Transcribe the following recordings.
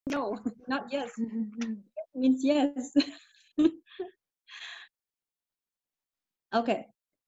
No, not yes. Mhm. Means yes. Okay.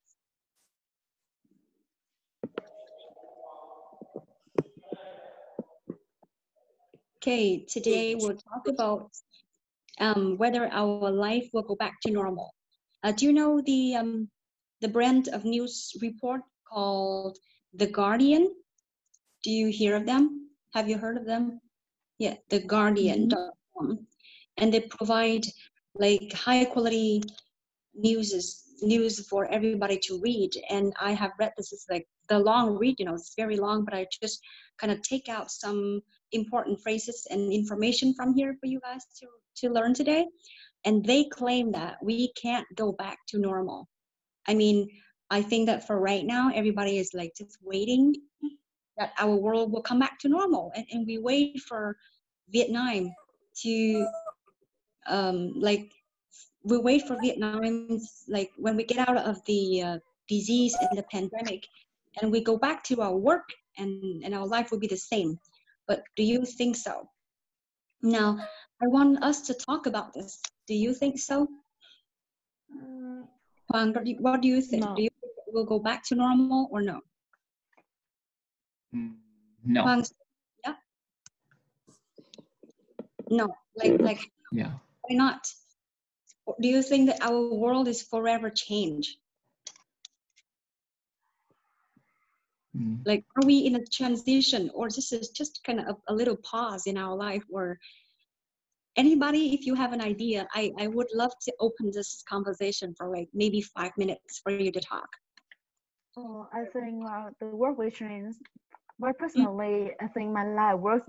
Okay, today we'll talk about whether our life will go back to normal. Do you know the brand of news report called The Guardian? Do you hear of them? Have you heard of them? Yeah, theguardian.com. And they provide like high quality news for everybody to read. And I have read this is like the long read, it's very long, but I just kind of take out some important phrases and information from here for you guys to learn today. And they claim that we can't go back to normal. I mean, I think that for right now, everybody is like just waiting that our world will come back to normal. And we wait for Vietnam to like we wait for Vietnam, like when we get out of the disease and the pandemic, and we go back to our work, and our life will be the same. But do you think so? Now, I want us to talk about this. Do you think so? Mm, Hoàng, what do you think? Do no. you think we'll go back to normal or no? No. Hoàng, yeah, no. Like, Yeah. why not? Do you think that our world is forever changed? Like, are we in a transition, or this is just kind of a little pause in our life? Or anybody, if you have an idea, I would love to open this conversation for like maybe 5 minutes for you to talk. Oh, I think the work will change. But Mm. personally, I think my life work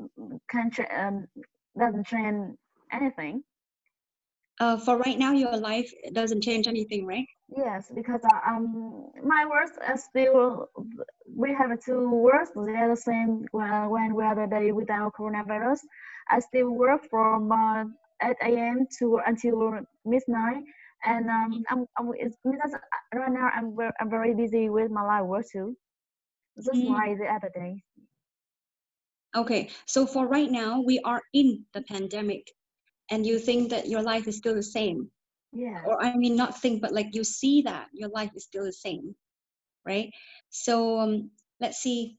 doesn't change anything. For right now, your life doesn't change anything, right? Yes, because my works are still, we have two works. They are the same when we are the day without coronavirus. I still work from 8 a.m. to until midnight, and it's because right now I'm very busy with my life work too. Just Mm. like the other day. Okay, so for right now, we are in the pandemic, and you think that your life is still the same. Yes. Or I mean, not think, but like you see that your life is still the same, right? So let's see.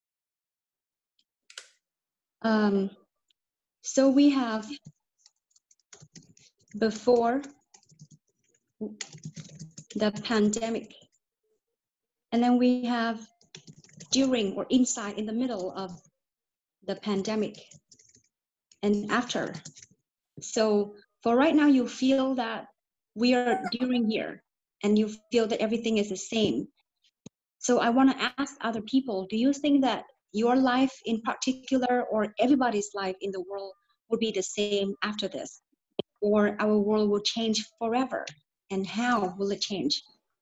So we have before the pandemic, and then we have during or inside in the middle of the pandemic, and after. So for right now, you feel that we are during here, and you feel that everything is the same. So I want to ask other people, do you think that your life in particular or everybody's life in the world will be the same after this? Or our world will change forever? And how will it change?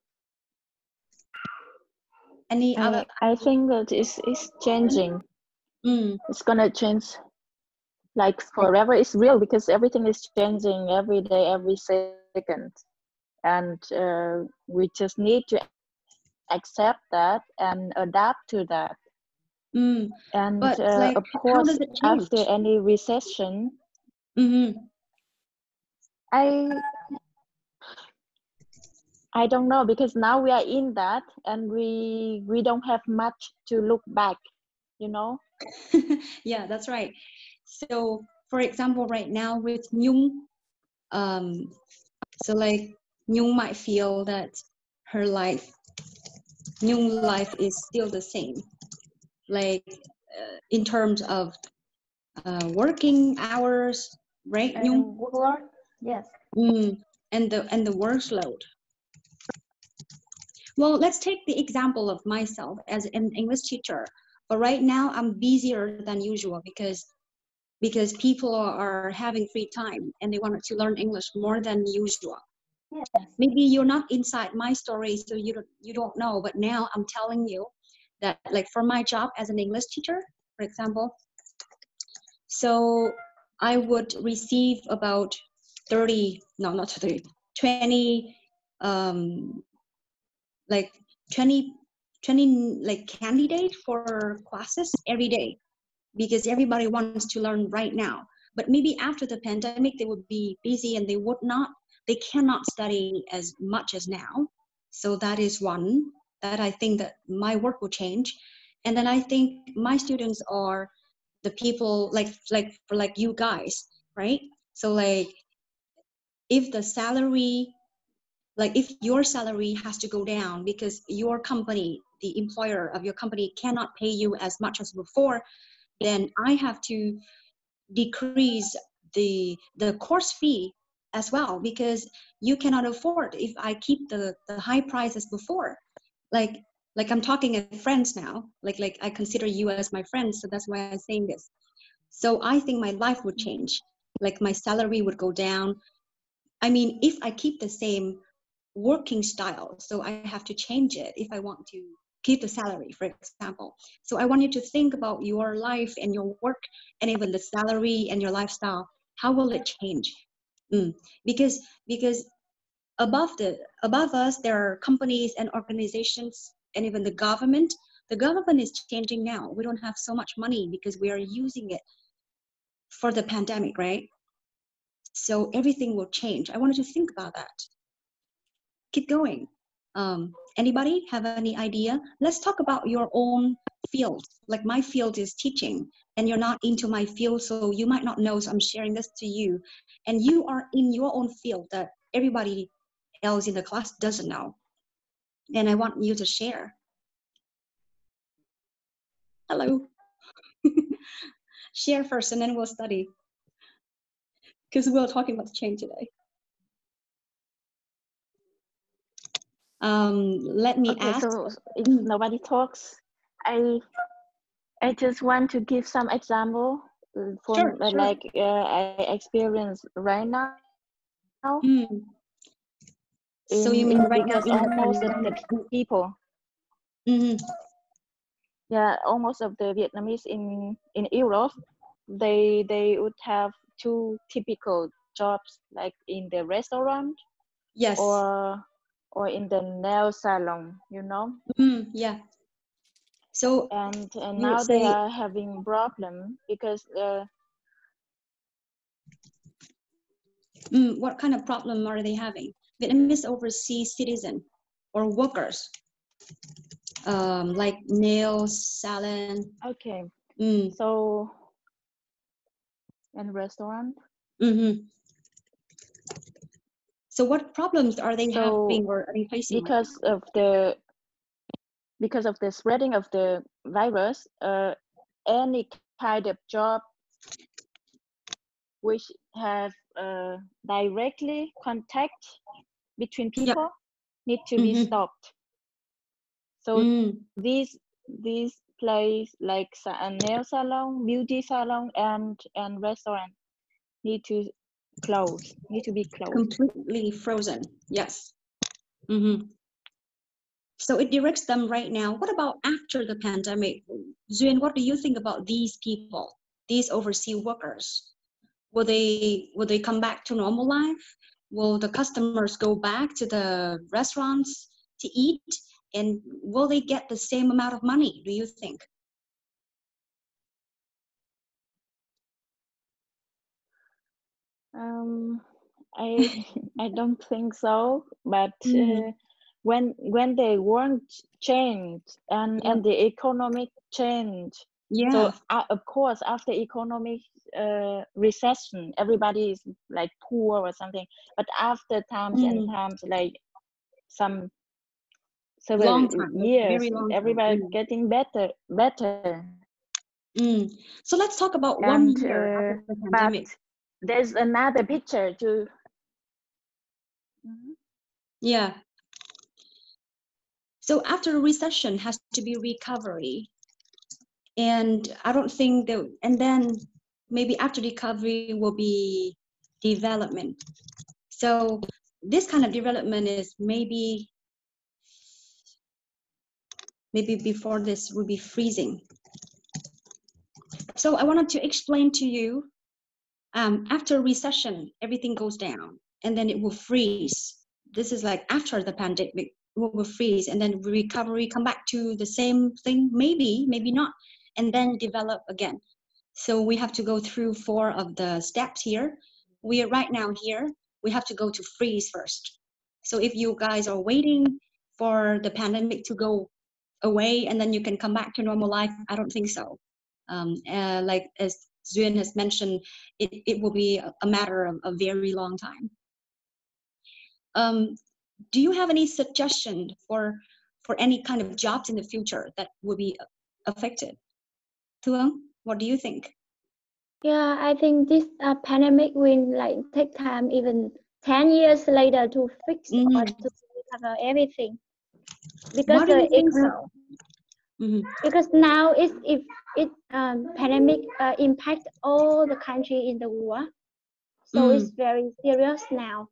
Any other? I think that is changing. Mm. It's gonna change like forever. It's real because everything is changing every day, every second, and we just need to accept that and adapt to that. Mm. And But like, of how course, does it after change? any recession, Mm-hmm. I I don't know because now we are in that and we don't have much to look back, you know. Yeah, that's right. So, for example, right now with Nhung, um, so like Nhung might feel that her life, Nhung life is still the same, like in terms of working hours, right, Nhung? And work, yes. Mm, and the workload. Well, let's take the example of myself as an English teacher. But right now, I'm busier than usual because people are having free time and they wanted to learn English more than usual. Yes. Maybe you're not inside my story, so you don't know. But now I'm telling you that, like for my job as an English teacher, for example, so I would receive about 30, no, not 30, 20, um, like 20 like candidate for classes every day. because everybody wants to learn right now. But maybe after the pandemic, they would be busy and they cannot study as much as now. So that is one that I think that my work will change. And then I think my students are the people like you guys, right? So like if the salary, like if your salary has to go down because your company, the employer of your company cannot pay you as much as before, then I have to decrease the course fee as well, because you cannot afford if I keep the high price as before. Like I'm talking as friends now, like I consider you as my friend, so that's why I'm saying this. So I think my life would change, like my salary would go down. I mean, if I keep the same working style, so I have to change it if I want to keep the salary, for example. So I want you to think about your life and your work and even the salary and your lifestyle. How will it change? Because above us there are companies and organizations and even the government. The government is changing now. We don't have so much money because we are using it for the pandemic, right? So everything will change. I wanted to think about that. Keep going. Anybody have any idea? Let's talk about your own field. Like my field is teaching, and you're not into my field, so you might not know, so I'm sharing this to you. And you are in your own field that everybody else in the class doesn't know. And I want you to share. Hello. Share first, and then we'll study. Because we're talking about the change today. Let me ask. So if nobody talks, I just want to give some example from Sure. like I experience right now. So you mean right because now almost of the people, yeah, almost of the Vietnamese in Europe, they would have two typical jobs, like in the restaurant, yes, or in the nail salon, you know. Yeah. So and now they are having problem because what kind of problem are they having? Vietnamese overseas citizen or workers, like nail salon. Okay. So in restaurant. So what problems are they having or are they facing? Because of the spreading of the virus, any kind of job which have directly contact between people need to be stopped. So these place like a nail salon, beauty salon, and restaurant need to be closed. Completely frozen. Yes. So it directs them right now. What about after the pandemic? Duyên, what do you think about these people, these overseas workers? Will they come back to normal life? Will the customers go back to the restaurants to eat? And will they get the same amount of money, do you think? I don't think so, but when they won't change and the economic change, so of course after economic recession everybody is like poor or something, but after times and times like some several years everybody getting better. So let's talk about 1 year after the pandemic. But there's another picture too. Yeah. So after a recession has to be recovery. And I don't think that, and then maybe after recovery will be development. So this kind of development is maybe before this will be freezing. So I wanted to explain to you, after recession, everything goes down and then it will freeze. This is like after the pandemic, will freeze and then recovery, come back to the same thing, maybe not, and then develop again. So we have to go through 4 of the steps here. We are right now here. We have to go to freeze first. So if you guys are waiting for the pandemic to go away and then you can come back to normal life, I don't think so. Like as Duyên has mentioned, it will be a matter of a very long time. Do you have any suggestion for any kind of jobs in the future that will be affected? Thu Ung, what do you think? Yeah, I think this pandemic will like take time, even 10 years later, to fix or to recover everything. Because Why do you think so? Because now if pandemic impact all the country in the world, so it's very serious now.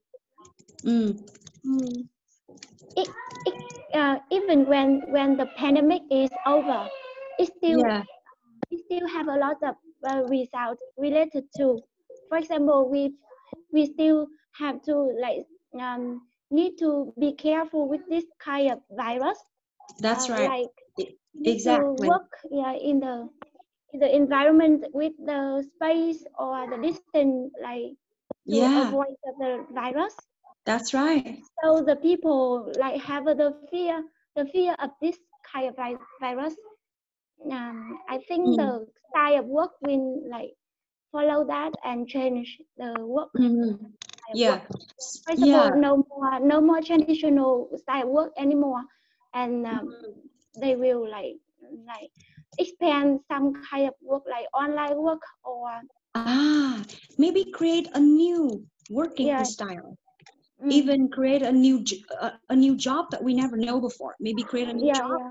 Even when the pandemic is over, it still have a lot of results related to, for example, we still have to like need to be careful with this kind of virus. That's right. Like exactly. To work in the environment with the space or the distance, like to avoid the virus. That's right. So the people like have the fear of this kind of virus. I think the style of work will like follow that and change the work. Yeah. For example, no more traditional style of work anymore, and they will like expand some kind of work like online work or maybe create a new working style. Even create a new job that we never know before. Maybe create a new job.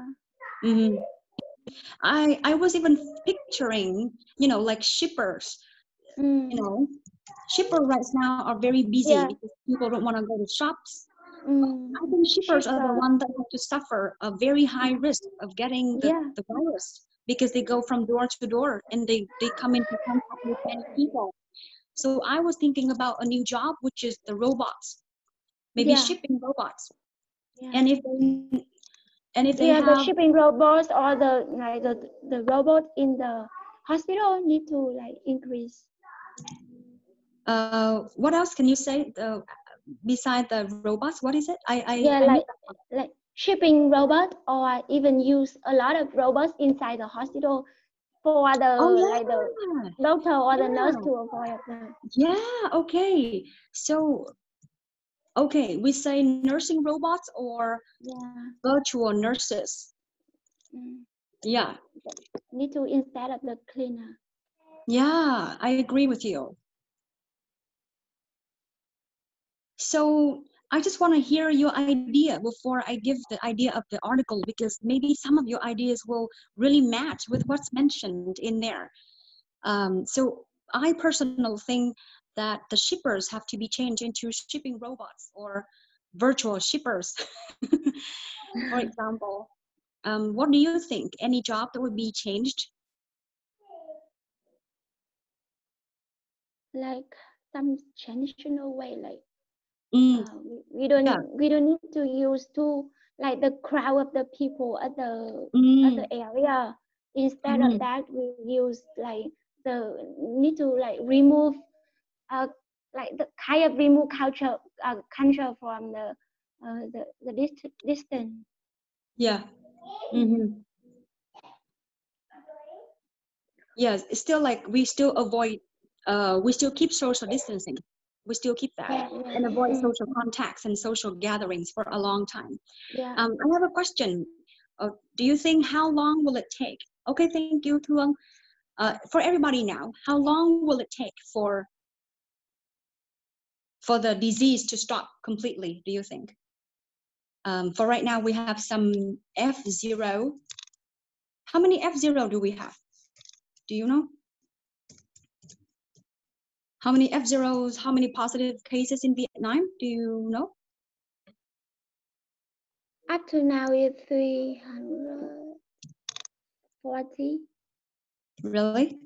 I was even picturing, like shippers. Shippers right now are very busy because people don't want to go to shops. I think shippers are the ones that have to suffer a very high risk of getting the virus, because they go from door to door and they come into contact with many people. So I was thinking about a new job, which is the robots, maybe shipping robots. And if they have the shipping robots or the robot in the hospital need to like increase. What else can you say? Beside the robots, what is it? Like shipping robot, or even use a lot of robots inside the hospital for the the doctor or the nurse to avoid that. Yeah. Okay. So, we say nursing robots or virtual nurses. Yeah. Need to instead of the cleaner. Yeah, I agree with you. So I just want to hear your idea before I give the idea of the article, because maybe some of your ideas will really match with what's mentioned in there. So I personally think that the shippers have to be changed into shipping robots or virtual shippers. For example, what do you think? Any job that would be changed? Like some traditional way, like we don't need to use like the crowd of the people at the area. Instead of that, we use like need to like remove like the kind of remove culture from the distance. Yeah. Yes, it's still like we still avoid, we still keep social distancing. We still keep that and avoid social contacts and social gatherings for a long time. I have a question. Do you think how long will it take? Okay, thank you, Thu Ung. For everybody now, how long will it take for the disease to stop completely, do you think? For right now, we have some F0. How many F0 do we have? Do you know? How many F0s, how many positive cases in Vietnam? Do you know? Up to now, it's 340. Really?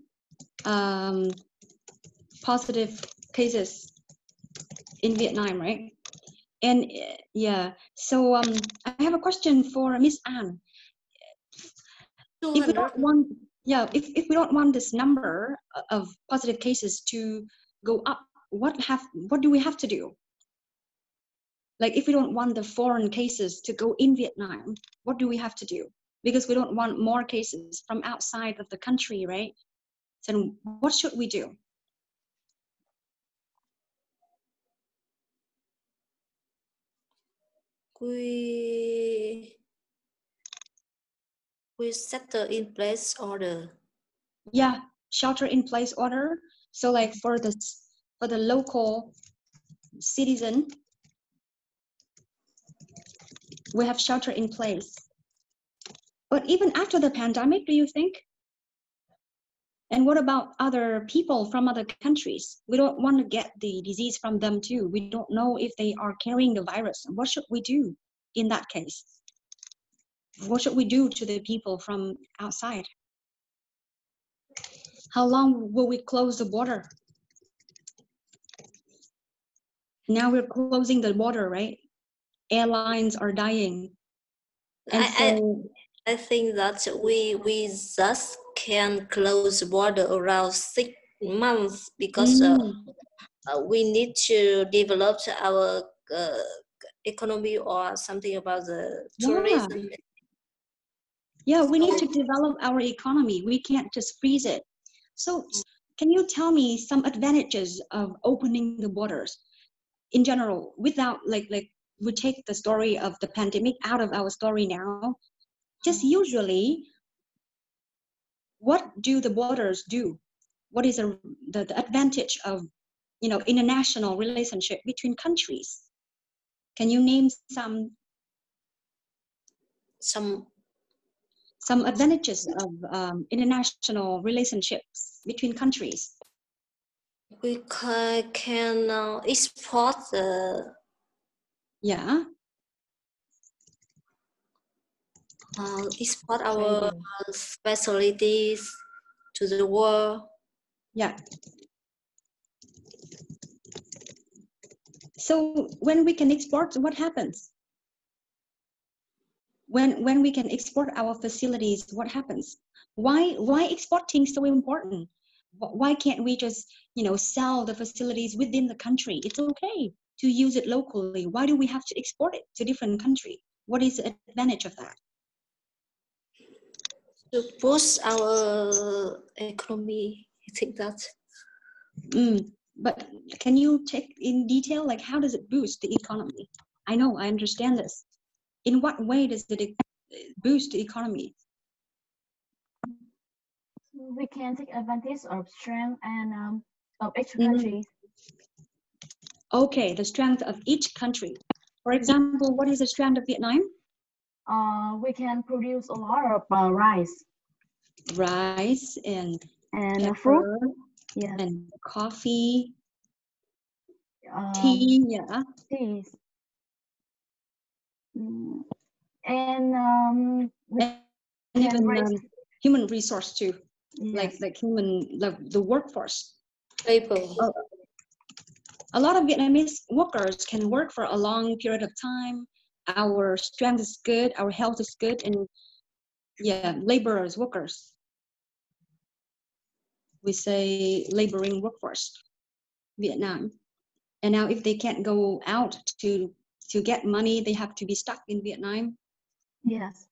Positive cases in Vietnam, right? And so I have a question for Miss Anne. yeah, if we don't want this number of positive cases to go up, what do we have to do? Like, if we don't want the foreign cases to go in Vietnam, what do we have to do? Because we don't want more cases from outside of the country, right? So what should we do? We shelter in place order. Yeah, shelter in place order. So like for the local citizen, we have shelter in place. But even after the pandemic, do you think? And what about other people from other countries? We don't want to get the disease from them too. We don't know if they are carrying the virus. What should we do in that case? What should we do to the people from outside? How long will we close the border? Now we're closing the border, right? Airlines are dying. And I think that we just can close the border around 6 months because we need to develop our economy or something about the tourism. Yeah, we need to develop our economy. We can't just freeze it. So can you tell me some advantages of opening the borders in general, without like we take the story of the pandemic out of our story now? Just usually, what do the borders do? What is the advantage of, you know, international relationship between countries? Can you name some advantages of international relationships between countries? We can export the export our specialties to the world. Yeah. So when we can export, what happens? When we can export our facilities, what happens? Why exporting so important? Why can't we just, you know, sell the facilities within the country? It's okay to use it locally. Why do we have to export it to different country? What is the advantage of that? To boost our economy, I think that. But can you take in detail, like how does it boost the economy? I know, I understand this. In what way does it boost the economy? We can take advantage of strength and of each country. Okay, the strength of each country. For example, what is the strength of Vietnam? We can produce a lot of rice. Rice and pepper, fruit, yeah, and coffee, tea, yeah. Teas. And even human resource too, yes. like the workforce. People. A lot of Vietnamese workers can work for a long period of time. Our strength is good, our health is good, and yeah, laborers, workers. We say laboring workforce, Vietnam. And now if they can't go out to get money, they have to be stuck in Vietnam. Yes.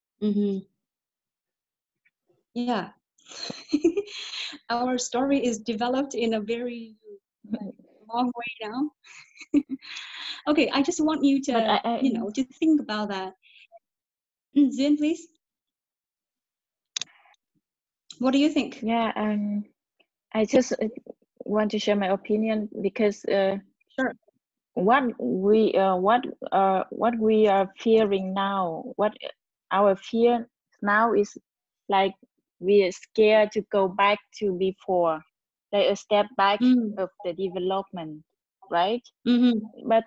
Yeah. Our story is developed in a very long way now. Okay, I just want you to, you know, to think about that. Duyên, please. What do you think? Yeah, I just want to share my opinion because sure. What we are fearing now, what our fear now is like we are scared to go back to before, like a step back of the development, right? But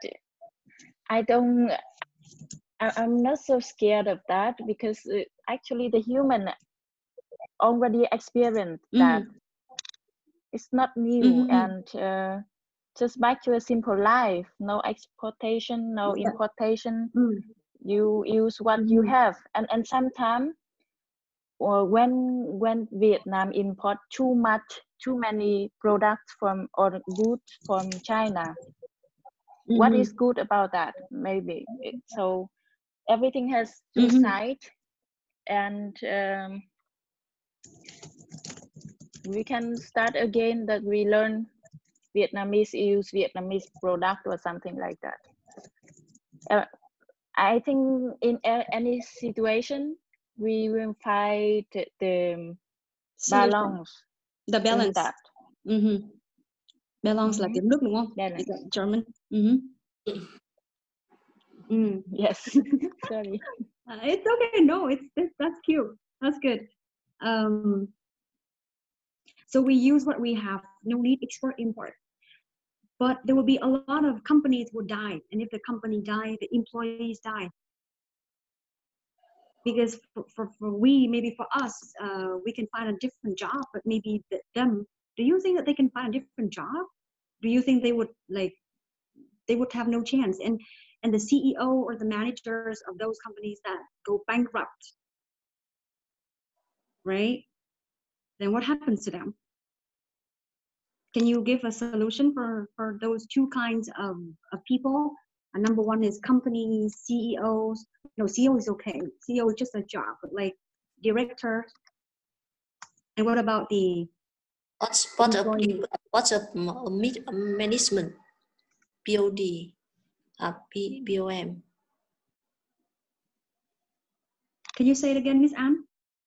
I'm not so scared of that because actually the human already experienced that. It's not new, and just back to a simple life, no exportation, no importation. You use what you have, and sometimes when Vietnam import too many products from or goods from China, what is good about that? Maybe so everything has two sides, and we can start again that we learn Vietnamese, use Vietnamese product or something like that. I think in any situation we will find the balance. The balance. That. Balance là tiếng Đức đúng không? Balance. Is that German? Yes. Sorry. It's okay. No, that's cute. That's good. So we use what we have. No need export import. But there will be a lot of companies will die, and if the company die, the employees die. Because for maybe for us, we can find a different job, but maybe them. Do you think that they can find a different job? Do you think they would have no chance? And the CEO or the managers of those companies that go bankrupt, right? Then what happens to them? Can you give a solution for those two kinds of people? Number one is companies, CEOs. No, CEO is okay. CEO is just a job, but like director. And what about the what of management? BOD, BOM. Can you say it again, Miss Anne?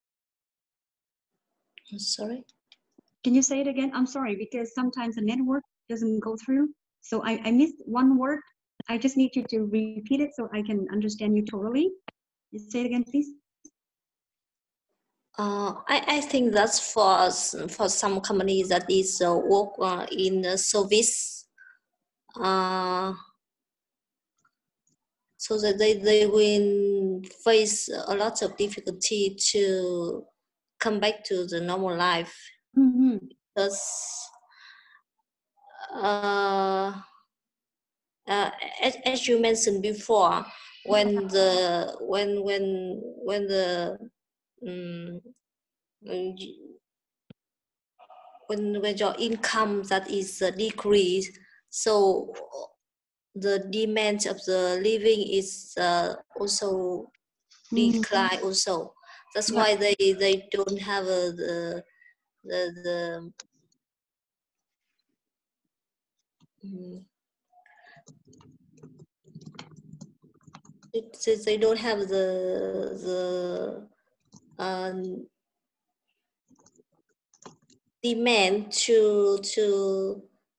Sorry. Can you say it again? I'm sorry, because sometimes the network doesn't go through. So I missed one word. I just need you to repeat it so I can understand you totally. You say it again, please. I think that's for some companies that is work in service. So that they will face a lot of difficulty to come back to the normal life. Because as you mentioned before, when your income that is decreased, so the demand of the living is also decline also. That's why they don't have they don't have the demand to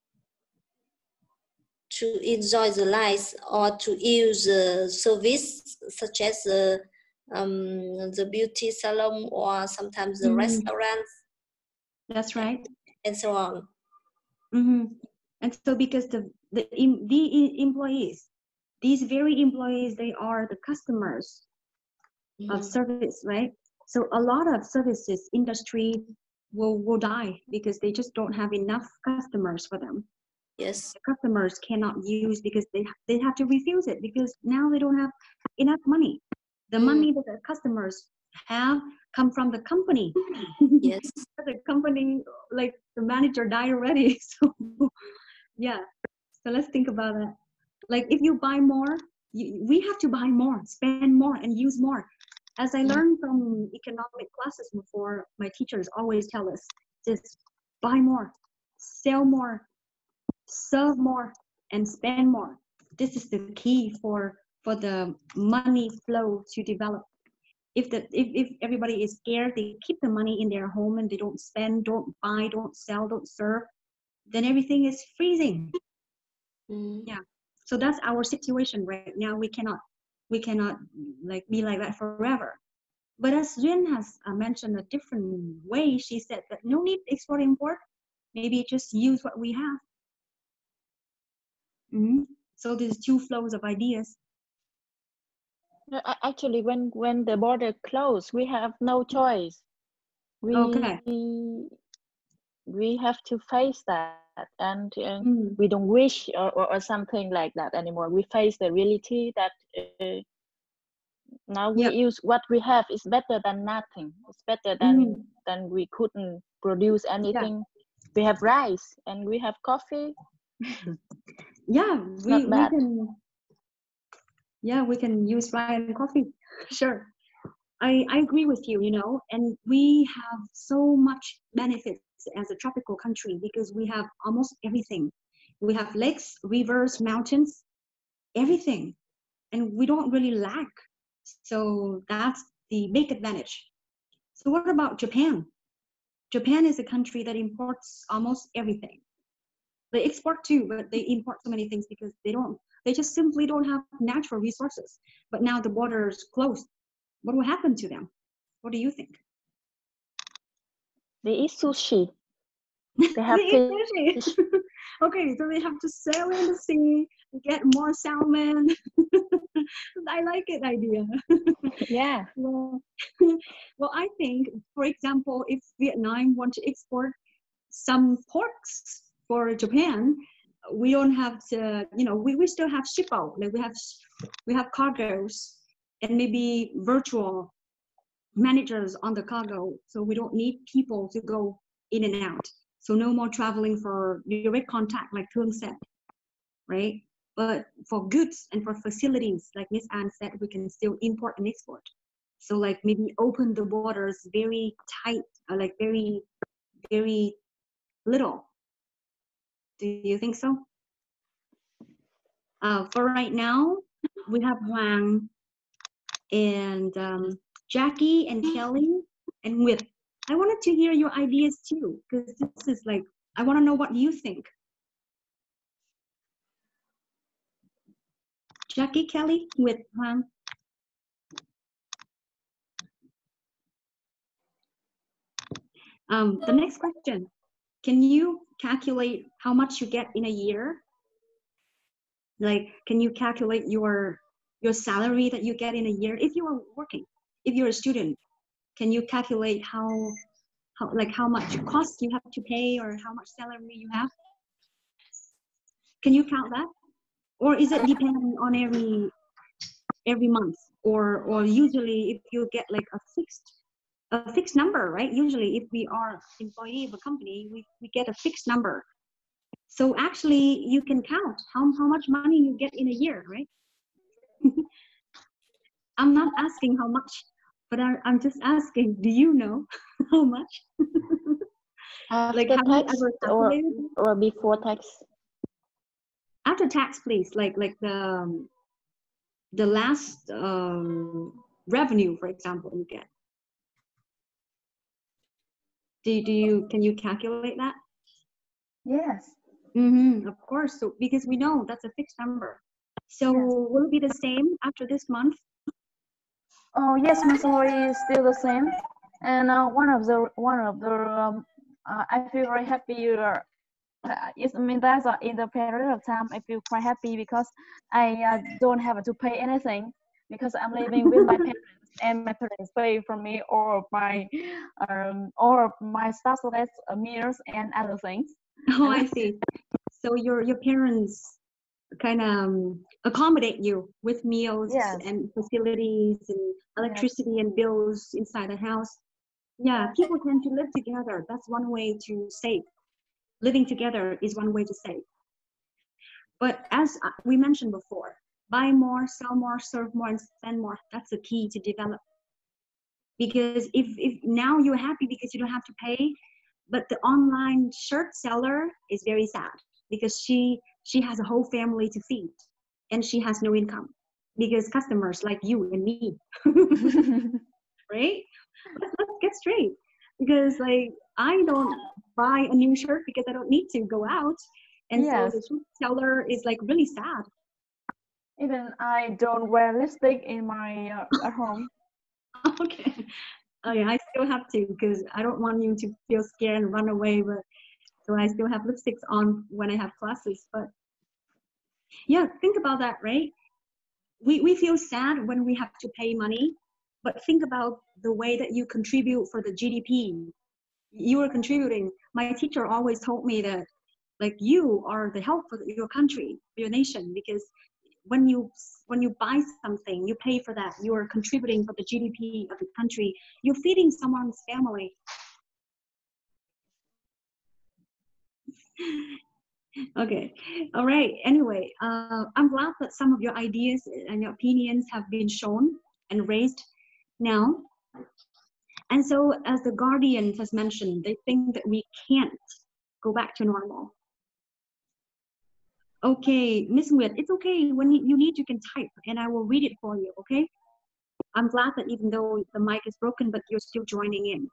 enjoy the life or to use service such as the beauty salon or sometimes the restaurants. That's right. And so on. And so because the employees, these very employees, they are the customers of service, right? So a lot of services industry will die because they just don't have enough customers for them. Yes. The customers cannot use because they have to refuse it because now they don't have enough money. The money that the customers have come from the company. Yes. The company, like the manager died already. So yeah. So let's think about that. Like if you buy more, we have to buy more, spend more, and use more. As I learned from economic classes before, my teachers always tell us, just buy more, sell more, serve more, and spend more. This is the key for the money flow to develop. If everybody is scared, they keep the money in their home and they don't spend, don't buy, don't sell, don't serve, then everything is freezing. Yeah. So that's our situation right now. We cannot like be like that forever. But as Duyên has mentioned a different way, she said that no need export import. Maybe just use what we have. So there's two flows of ideas. Actually, when the border closed, we have no choice. We have to face that, and we don't wish or something like that anymore. We face the reality that Now we use what we have is better than nothing. It's better than we couldn't produce anything. We have rice and we have coffee. Yeah, we can. Yeah, we can use rice and coffee. Sure, I agree with you. You know, and we have so much benefits as a tropical country because we have almost everything. We have lakes, rivers, mountains, everything, and we don't really lack. So that's the big advantage. So what about Japan? Japan is a country that imports almost everything. They export too, but they import so many things because they just simply don't have natural resources. But now the border is closed. What will happen to them? What do you think? They eat sushi. They have they eat sushi. Okay, so they have to sail in the sea, get more salmon. I like it idea. Yeah. Well, I think, for example, if Vietnam want to export some porks for Japan, we don't have to, you know, we still have shippo, like we have cargoes and maybe virtual managers on the cargo, so we don't need people to go in and out. So no more traveling for direct contact, like Thương said, right? But for goods and for facilities, like Miss Anne said, we can still import and export. So like maybe open the borders very tight, like very, very little. Do you think so? For right now, we have Hoàng and Jackie and Kelly and Nguyệt. I wanted to hear your ideas too, because this is like, I want to know what you think. Jackie, Kelly, Nguyệt, Hoàng. The next question, can you calculate how much you get in a year? Like, can you calculate your salary that you get in a year if you are working? If you're a student, can you calculate how much cost you have to pay or how much salary you have? Can you count that? Or is it dependent on every month? Or usually if you get like a fixed number, right? Usually if we are employee of a company, we get a fixed number. So actually you can count how much money you get in a year, right? I'm not asking how much, but I'm just asking, do you know how much? After like tax or before tax? After tax, please. Like the last revenue, for example, you get. Can you calculate that? Yes. Of course. So because we know that's a fixed number. So yes. Will it be the same after this month? Oh yes, my salary is still the same, and one of the I feel very happy. I mean that's in the period of time I feel quite happy because I don't have to pay anything because I'm living with my parents and my parents pay for me all of my stuff, so that's meals and other things. Oh, I see. So your parents kind of accommodate you with meals yes. and facilities and electricity yes. and bills inside the house. Yeah, people tend to live together. That's one way to save. Living together is one way to save. But as we mentioned before, buy more, sell more, serve more, and spend more. That's the key to develop. Because if now you're happy because you don't have to pay, but the online shirt seller is very sad because she has a whole family to feed and she has no income because customers like you and me, right? Let's get straight, because like I don't buy a new shirt because I don't need to go out, and yes. So the shirt seller is like really sad. Even I don't wear lipstick in my at home. Okay. Oh yeah, I still have to because I don't want you to feel scared and run away, but so I still have lipsticks on when I have classes. But yeah, think about that, right? We feel sad when we have to pay money, but think about the way that you contribute for the GDP. You are contributing. My teacher always told me that like you are the help for your country, your nation, because when you buy something, you pay for that, you are contributing for the GDP of the country, you're feeding someone's family. Okay, all right. Anyway, I'm glad that some of your ideas and your opinions have been shown and raised now. And so, as the Guardian has mentioned, they think that we can't go back to normal. Okay, Miss Nguyệt, it's okay. When you need, you can type, and I will read it for you. Okay. I'm glad that even though the mic is broken, but you're still joining in.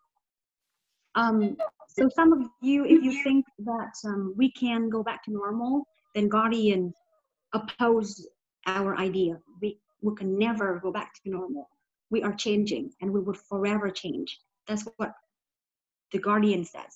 So some of you, if you think that we can go back to normal, then Guardian oppose our idea. We can never go back to normal. We are changing, and we would forever change. That's what the Guardian says.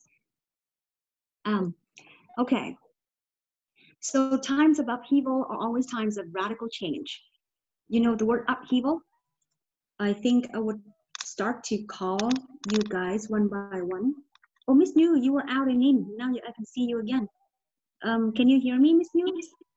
Okay. So times of upheaval are always times of radical change. You know the word upheaval? I think I would start to call you guys one by one. Oh, Miss New, you were out and in. Now I can see you again. Can you hear me, Miss New?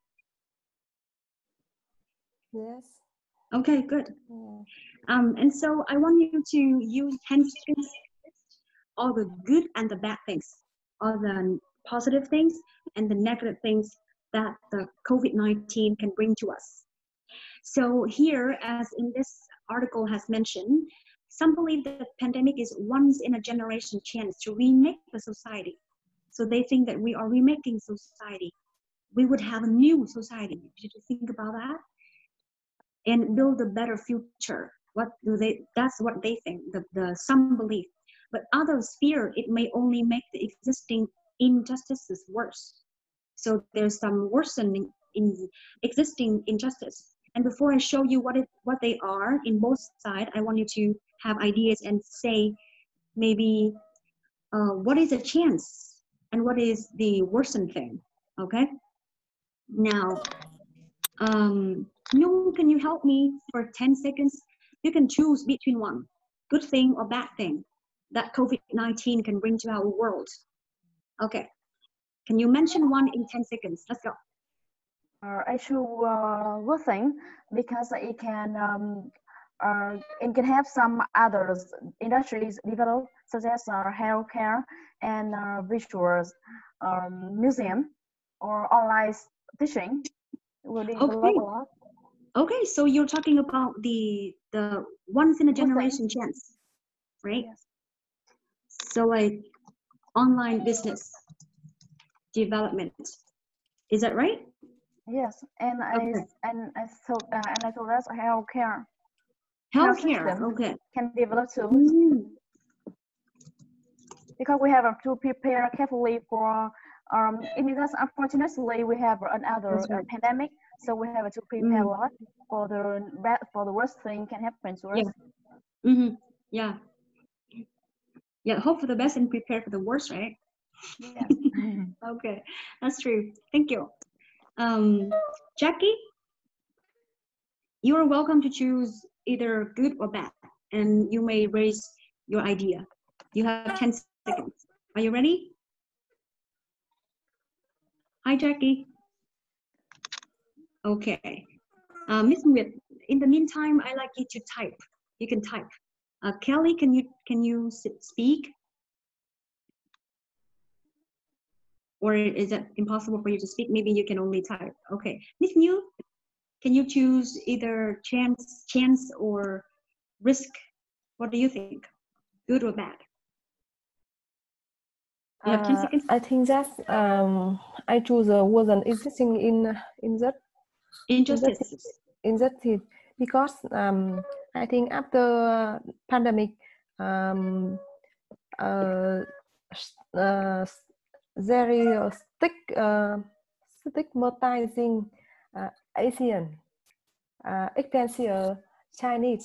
Yes. Okay, good. Yeah. And so I want you to use 10 seconds, all the good and the bad things, all the positive things and the negative things that the COVID-19 can bring to us. So here, as in this article has mentioned, some believe that the pandemic is once in a generation chance to remake the society. So they think that we are remaking society. We would have a new society. Did you think about that? And build a better future. That's what they think, some believe. But others fear it may only make the existing injustices worse. So there's some worsening in existing injustice. And before I show you what they are in both sides, I want you to have ideas and say maybe what is a chance and what is the worsened thing, okay? Now, Nhung, can you help me for 10 seconds? You can choose between one, good thing or bad thing that COVID-19 can bring to our world. Okay, can you mention one in 10 seconds? Let's go. Actual good thing because it can have some other industries develop, such as healthcare and visuals, museum, or online teaching. Will develop a lot. Okay, so you're talking about the once in a generation chance, right? Yes. So like online business development, is that right? Yes, and okay. I thought that's healthcare. Healthcare, okay. Can develop too. Because we have to prepare carefully for because unfortunately we have another pandemic, so we have to prepare a lot for the worst thing can happen to us. Yeah. Yeah, hope for the best and prepare for the worst, right? Yeah. Okay, that's true. Thank you. Jackie, you are welcome to choose either good or bad, and you may raise your idea. You have 10 seconds. Are you ready? Hi, Jackie. Okay. Miss Nguyệt, in the meantime, I like you to type. You can type. Kelly, can you speak? Or is it impossible for you to speak? Maybe you can only type. Okay. Miss New, can you choose either chance or risk? What do you think? Good or bad? You have 10 seconds. I think that I choose wasn't existing in that injustice because I think after pandemic very stigmatizing Asian, extensive Chinese,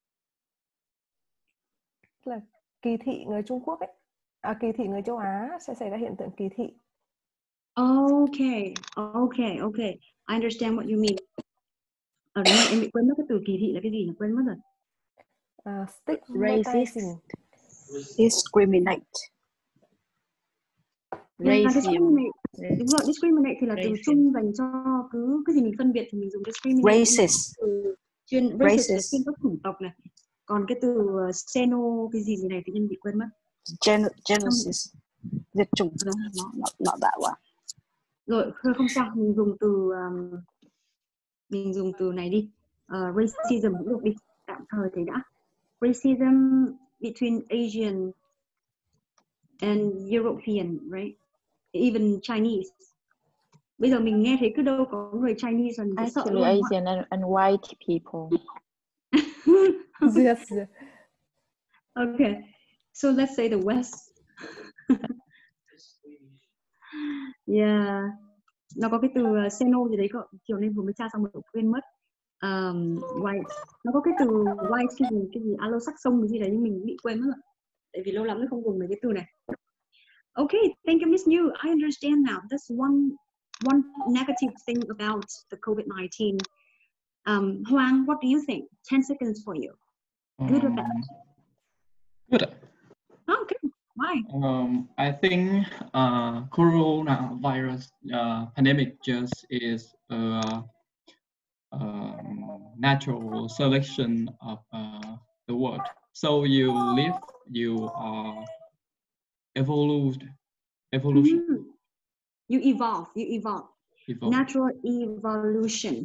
là kỳ thị người Trung Quốc ấy, kỳ thị người châu Á sẽ xảy ra hiện tượng kỳ thị. Okay. I understand what you mean. Đúng rồi, em bị quên mất cái từ kỳ thị là cái gì nhỉ? Quên mất rồi. Stigmatizing. Discriminate. Yeah, discriminate. Đúng rồi, discriminate thì là từ chung dành cho cứ cái gì mình phân biệt thì mình dùng discriminate. Racist. Racist là chuyên các chủng tộc này. Còn cái từ xeno cái gì này tự nhiên bị quên mất. Genocide. Diệt chủng. Nó đã quá. Rồi không sao, mình dùng từ này đi. Racism cũng được đi, tạm thời thế đã. Racism between Asian and European, right? Even Chinese. Bây giờ mình nghe thấy cứ đâu có người Chinese là mình sợ luôn. Asian and white people. Yes. Okay, so let's say the West. Yeah, nó có cái từ xeno gì đấy chiều nay vừa mới tra xong rồi quên mất. White, nó có cái từ white cái gì alo sắc sông cái gì đấy nhưng mình bị quên mất rồi. Tại vì lâu lắm mới không dùng mấy cái từ này. Okay, thank you, Miss New. I understand now. That's one negative thing about the COVID-19. Hoang, what do you think? 10 seconds for you. Good or bad? Good. Oh, good. Why? I think coronavirus pandemic just is a natural selection of the world. So you live, you are evolution. You evolve. Natural evolution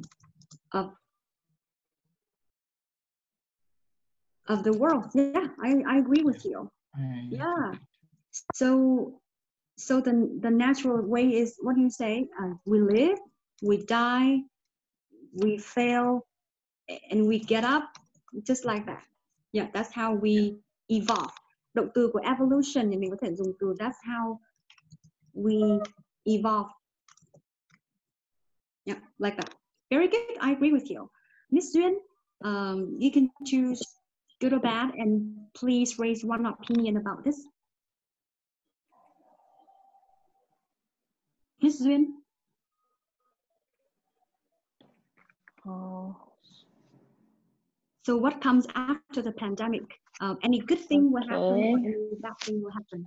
of the world. Yeah, I agree with you. Yeah. So the natural way is, what do you say? We live, we die, we fail, and we get up, just like that. Yeah, that's how we evolve. Động từ của evolution thì mình có thể dùng từ that's how we evolve. Yeah, like that. Very good. I agree with you. Miss Duyên, you can choose good or bad, and please raise one opinion about this. Miss Duyên. So what comes after the pandemic? Any good thing will happen, or any bad thing will happen?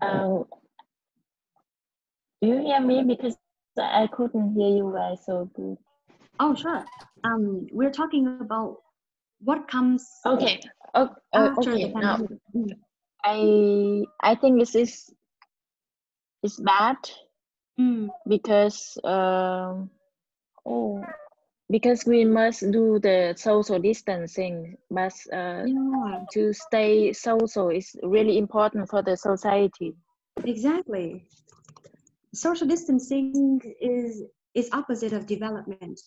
Do you hear me? Because I couldn't hear you guys so good. Oh, sure. We're talking about what comes after the pandemic. I think it's bad because because we must do the social distancing, but to stay social is really important for the society. Exactly. Social distancing is opposite of development.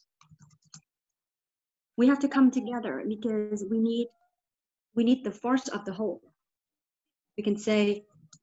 We have to come together because we need the force of the whole. We can say,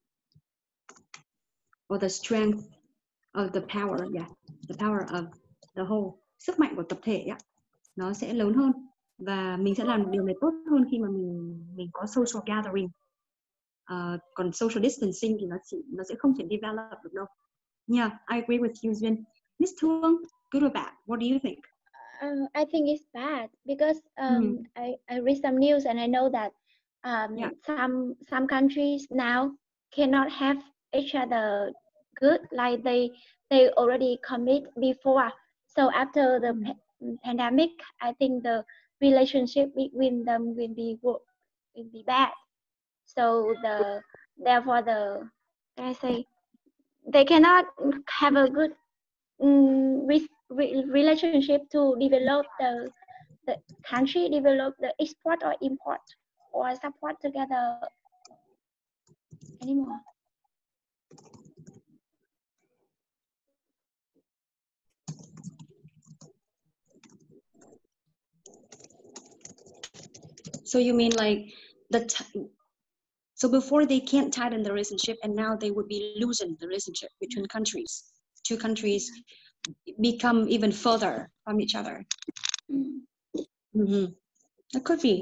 or the strength of the power, yeah, the power of the whole. Sức mạnh của tập thể nó sẽ lớn hơn và mình sẽ làm điều này tốt hơn khi mà mình có social gathering. Còn social distancing thì nó sẽ không thể develop được đâu. Yeah, I agree with you, Duyên. Miss Thương, good or bad? What do you think? I think it's bad because I read some news and I know that some countries now cannot have each other good like they already commit before. So after the pandemic, I think the relationship between them will be bad. So therefore they cannot have a good relationship to develop the country, develop the export or import or support together anymore. So you mean like so before they can't tighten the relationship, and now they would be losing the relationship between countries. Two countries become even further from each other. That could be.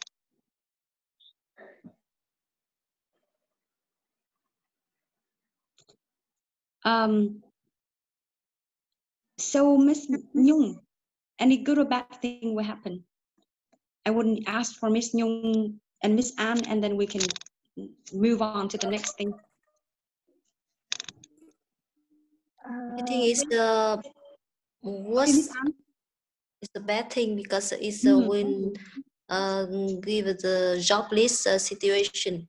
So Miss Nhung, any good or bad thing will happen? I wouldn't ask for Miss Nhung and Miss Anne, and then we can move on to the next thing. I think it's worse. It's a bad thing because it's when give the jobless situation.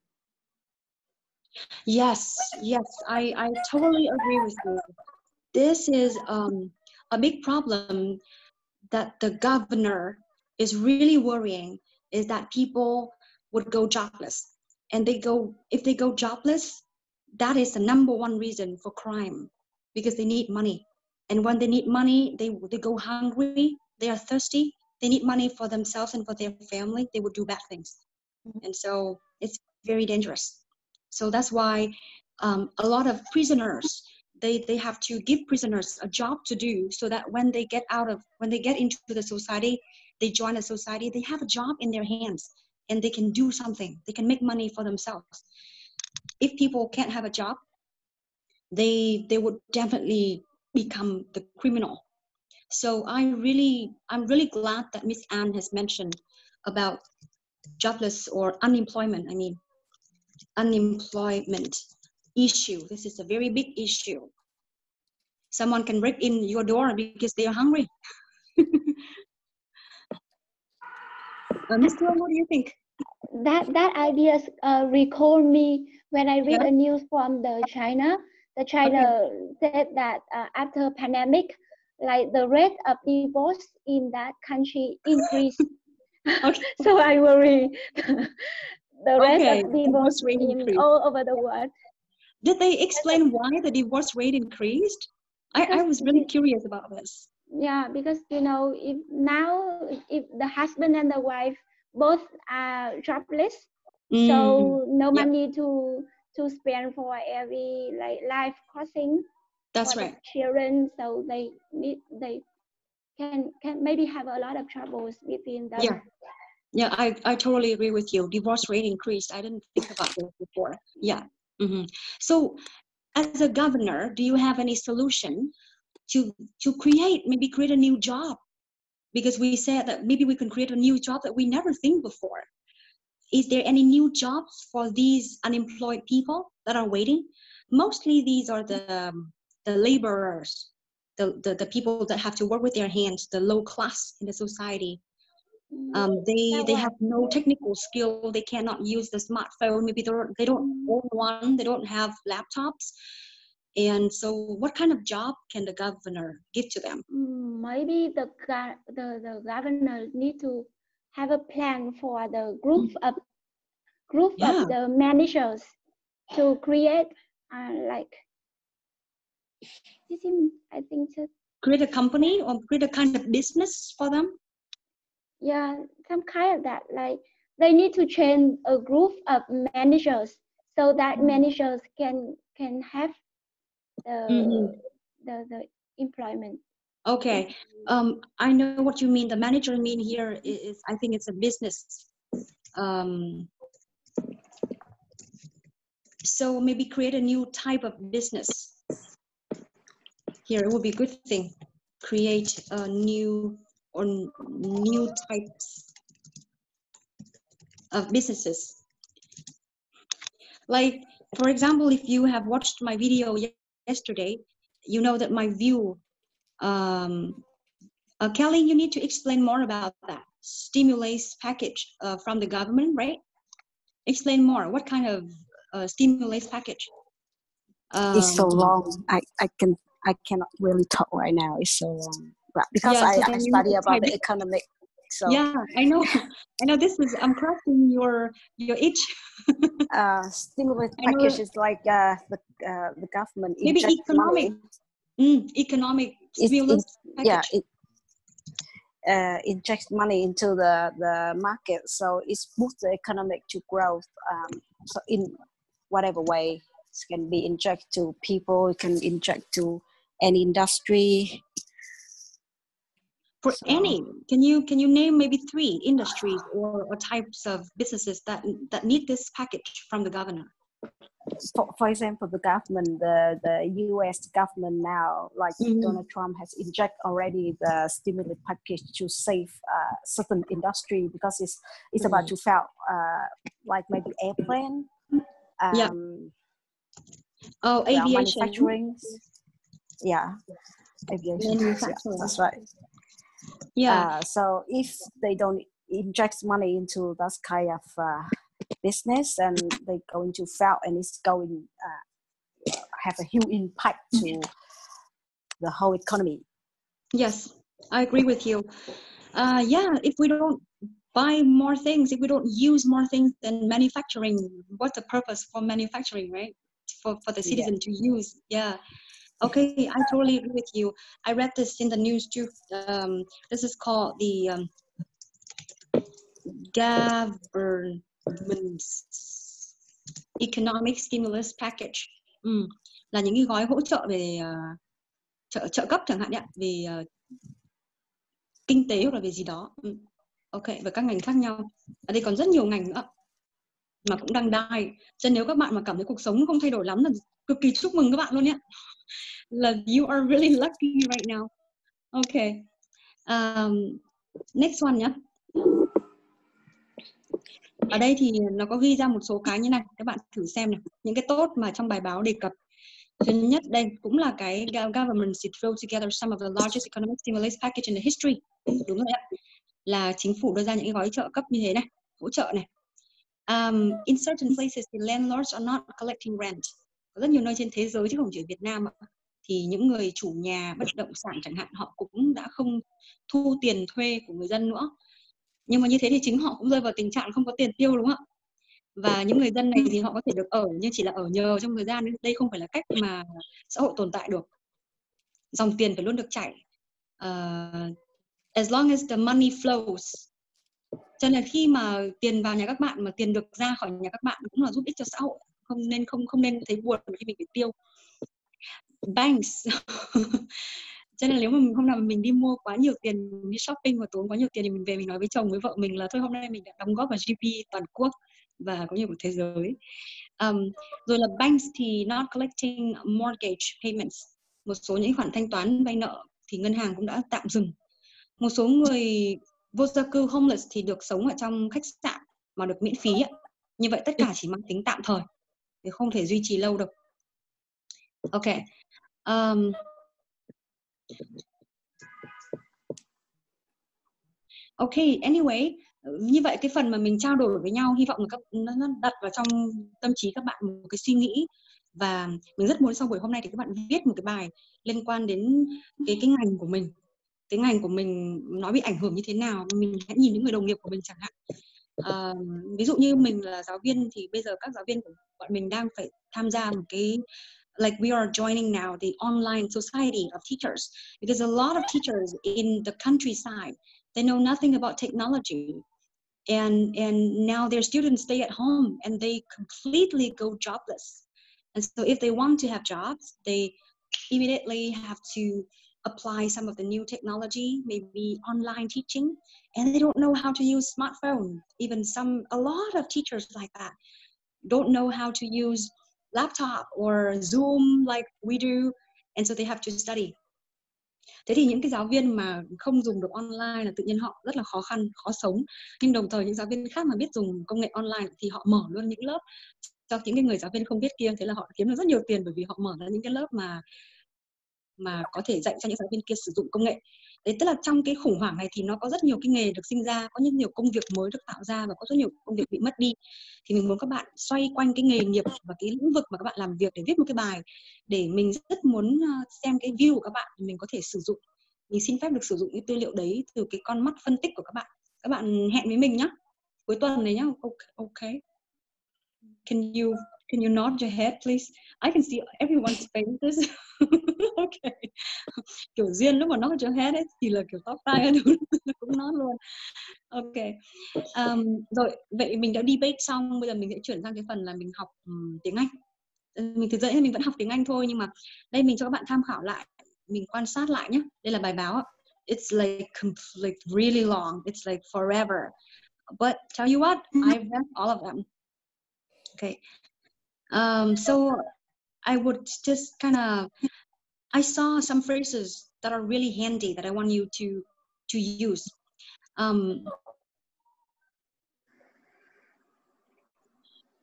Yes, I totally agree with you. This is a big problem that the governor is really worrying, is that people would go jobless, and if they go jobless, that is the #1 reason for crime, because they need money, and when they need money, they go hungry, they are thirsty, they need money for themselves and for their family, they would do bad things, and so it's very dangerous. So that's why a lot of prisoners, they have to give prisoners a job to do, so that when they get into the society, they join a society, they have a job in their hands, and they can do something, they can make money for themselves. If people can't have a job, they would definitely become the criminal. So I'm really glad that Miss Anne has mentioned about jobless or unemployment. I mean, unemployment issue. This is a very big issue. Someone can break in your door because they are hungry. Mr. What do you think? That idea recall me when I read a news from China. The China said that after pandemic, like the rate of divorce in that country increased. So I worry the rate of divorce in all over the world. Did they explain why the divorce rate increased? I was really curious about this. Yeah, because if the husband and the wife both are jobless, so no money to spend for every life costing. That's for right. The children, so they can maybe have a lot of troubles within them. Yeah, I totally agree with you. Divorce rate increased. I didn't think about this before. Yeah. So, as a governor, do you have any solution to create a new job? Because we said that maybe we can create a new job that we never think before. Is there any new jobs for these unemployed people that are waiting? Mostly these are the laborers, the people that have to work with their hands, the low class in the society. They have no technical skill. They cannot use the smartphone. Maybe they don't own one. They don't have laptops. And so, what kind of job can the governor give to them? Maybe the governor need to have a plan for the group of the managers to create I think create a company or create a kind of business for them. Yeah, some kind of that. Like they need to train a group of managers so that managers can have the employment. Okay, I know what you mean. The manager here is I think it's a business. So maybe create a new type of business. Here it would be a good thing. Create a new types of businesses. Like, for example, if you have watched my video yesterday, you know that my view. Kelly, you need to explain more about that stimulus package from the government, right? Explain more. What kind of stimulus package? It's so long. I cannot really talk right now. It's so long. But because I study about the economic. So yeah, I know. I'm crossing your itch. Stimulus package is like the government maybe economic money. Economic stimulus package. Inject money into the market, so it boosts the economic to growth. So in whatever way it can be inject to people, it can inject to any industry. For any, can you name maybe 3 industries or types of businesses that need this package from the governor? For example, the government, the U.S. government now, like Donald Trump has inject already the stimulus package to save certain industry because it's about to fail, like maybe airplane, aviation, manufacturing. Yeah, aviation tax. Yeah, that's right. Yeah. So if they don't inject money into that kind of business, then they're going to fail, and it's going have a huge impact to the whole economy. Yes, I agree with you. Yeah, if we don't buy more things, if we don't use more things than manufacturing, what's the purpose for manufacturing, right? For the citizen to use. Yeah. Okay, I totally agree with you. I read this in the news too. This is called the government's economic stimulus package. Là những cái gói hỗ trợ về trợ cấp chẳng hạn, về kinh tế hoặc là về gì đó. Ok, và các ngành khác nhau. Ở đây còn rất nhiều ngành nữa mà cũng đang die. Cho nên nếu các bạn mà cảm thấy cuộc sống không thay đổi lắm là cực kỳ chúc mừng các bạn luôn nhé. Là you are really lucky right now. Ok. Next one nhé. Ở đây thì nó có ghi ra một số cái như này, các bạn thử xem này, những cái tốt mà trong bài báo đề cập. Thứ nhất đây cũng là cái government should throw together some of the largest economic stimulus package in the history. Đúng rồi ạ. Là chính phủ đưa ra những cái gói trợ cấp như thế này, hỗ trợ này. In certain places the landlords are not collecting rent. Có rất nhiều nơi trên thế giới chứ không chỉ ở Việt Nam ạ. Thì những người chủ nhà bất động sản chẳng hạn, họ cũng đã không thu tiền thuê của người dân nữa. Nhưng mà như thế thì chính họ cũng rơi vào tình trạng không có tiền tiêu, đúng không ạ? Và những người dân này thì họ có thể được ở nhưng chỉ là ở nhờ trong thời gian. Đây không phải là cách mà xã hội tồn tại được. Dòng tiền phải luôn được chảy. As long as the money flows. Cho nên là khi mà tiền vào nhà các bạn mà tiền được ra khỏi nhà các bạn cũng là giúp ích cho xã hội. Không nên thấy buồn khi mình phải tiêu. Banks. Cho nên nếu mà hôm nào mình đi mua quá nhiều tiền, đi shopping và tốn quá nhiều tiền thì mình về mình nói với chồng với vợ mình là thôi hôm nay mình đã đóng góp vào GDP toàn quốc và có nhiều của thế giới. Rồi là banks thì not collecting mortgage payments. Một số những khoản thanh toán vay nợ thì ngân hàng cũng đã tạm dừng. Một số người vô gia cư homeless thì được sống ở trong khách sạn mà được miễn phí. Như vậy tất cả chỉ mang tính tạm thời, thì không thể duy trì lâu được. Ok. Ok, anyway, như vậy cái phần mà mình trao đổi với nhau hy vọng là nó đặt vào trong tâm trí các bạn một cái suy nghĩ, và mình rất muốn sau buổi hôm nay thì các bạn viết một cái bài liên quan đến cái ngành của mình. Cái ngành của mình nó bị ảnh hưởng như thế nào, mình hãy nhìn những người đồng nghiệp của mình chẳng hạn. Ví dụ như mình là giáo viên thì bây giờ các giáo viên của bọn mình đang phải tham gia một cái like we are joining now the online society of teachers, because a lot of teachers in the countryside, they know nothing about technology, and now their students stay at home and they completely go jobless. And so if they want to have jobs, they immediately have to apply some of the new technology, maybe online teaching, and they don't know how to use smartphone. Even a lot of teachers like that don't know how to use laptop or Zoom like we do, and so they have to study. Thế thì những cái giáo viên mà không dùng được online là tự nhiên họ rất là khó khăn, khó sống. Nhưng đồng thời những giáo viên khác mà biết dùng công nghệ online thì họ mở luôn những lớp cho những cái người giáo viên không biết kia, thế là họ kiếm được rất nhiều tiền bởi vì họ mở ra những cái lớp mà có thể dạy cho những giáo viên kia sử dụng công nghệ. Đấy, tức là trong cái khủng hoảng này thì nó có rất nhiều cái nghề được sinh ra, có rất nhiều công việc mới được tạo ra và có rất nhiều công việc bị mất đi. Thì mình muốn các bạn xoay quanh cái nghề nghiệp và cái lĩnh vực mà các bạn làm việc để viết một cái bài, để mình rất muốn xem cái view của các bạn, mình có thể sử dụng. Mình xin phép được sử dụng cái tư liệu đấy từ cái con mắt phân tích của các bạn. Các bạn hẹn với mình nhé, cuối tuần này nhé. Okay. Can you nod your head, please? I can see everyone's faces. Okay. Kiểu Duyên lúc mà nod your head ấy, thì là kiểu tóc tai cũng nod luôn. Ok. Rồi, vậy mình đã debate xong, bây giờ mình sẽ chuyển sang cái phần là mình học tiếng Anh. Mình thực ra mình vẫn học tiếng Anh thôi, nhưng mà đây mình cho các bạn tham khảo lại, mình quan sát lại nhé. Đây là bài báo. It's like really long. It's like forever. But tell you what, I've read all of them. Okay. So I would just I saw some phrases that are really handy that I want you to use.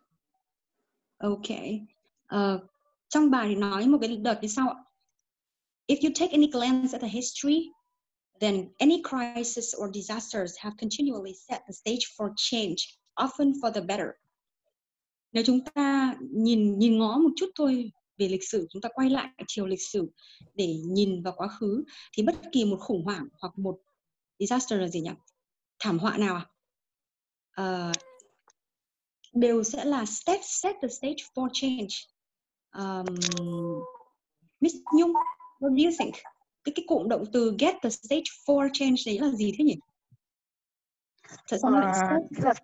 Okay. Trong bài thì nói một cái đợt như sau ạ. If you take any glance at the history, then any crisis or disasters have continually set the stage for change, often for the better. Nếu chúng ta nhìn ngó một chút thôi về lịch sử, chúng ta quay lại chiều lịch sử để nhìn vào quá khứ, thì bất kỳ một khủng hoảng hoặc một disaster là gì nhỉ? Thảm họa nào đều sẽ là set the stage for change. Miss Nhung, what do you think? Cái cụm động từ get the stage for change đấy là gì thế nhỉ? Thật ra lại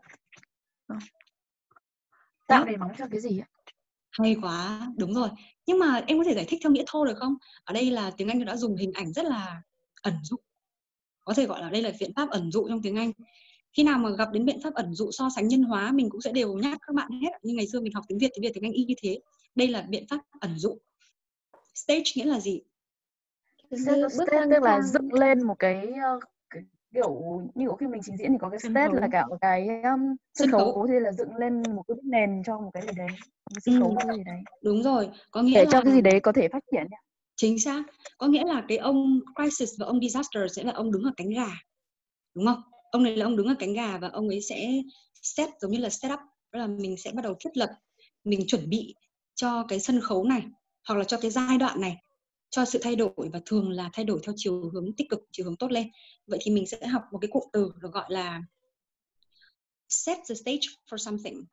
tạo nền móng cho cái gì ạ? Hay quá, đúng rồi. Nhưng mà em có thể giải thích theo nghĩa thô được không? Ở đây là tiếng Anh đã dùng hình ảnh rất là ẩn dụ. Có thể gọi là đây là biện pháp ẩn dụ trong tiếng Anh. Khi nào mà gặp đến biện pháp ẩn dụ so sánh nhân hóa, mình cũng sẽ đều nhắc các bạn hết. Nhưng ngày xưa mình học tiếng Việt thì tiếng Anh y như thế. Đây là biện pháp ẩn dụ. Stage nghĩa là gì? Stage tức là dựng lên một cái kiểu như khi mình trình diễn thì có cái stage là cả cái sân khấu thì là dựng lên một cái nền cho một cái gì đấy, một sân khấu cái gì đấy. Đúng rồi, có nghĩa để là cho cái gì đấy có thể phát triển. Chính xác, có nghĩa là cái ông crisis và ông disaster sẽ là ông đứng ở cánh gà, đúng không? Ông này là ông đứng ở cánh gà và ông ấy sẽ set, giống như là set up, đó là mình sẽ bắt đầu thiết lập, mình chuẩn bị cho cái sân khấu này hoặc là cho cái giai đoạn này, cho sự thay đổi, và thường là thay đổi theo chiều hướng tích cực, chiều hướng tốt lên. Vậy thì mình sẽ học một cái cụm từ được gọi là set the stage for something.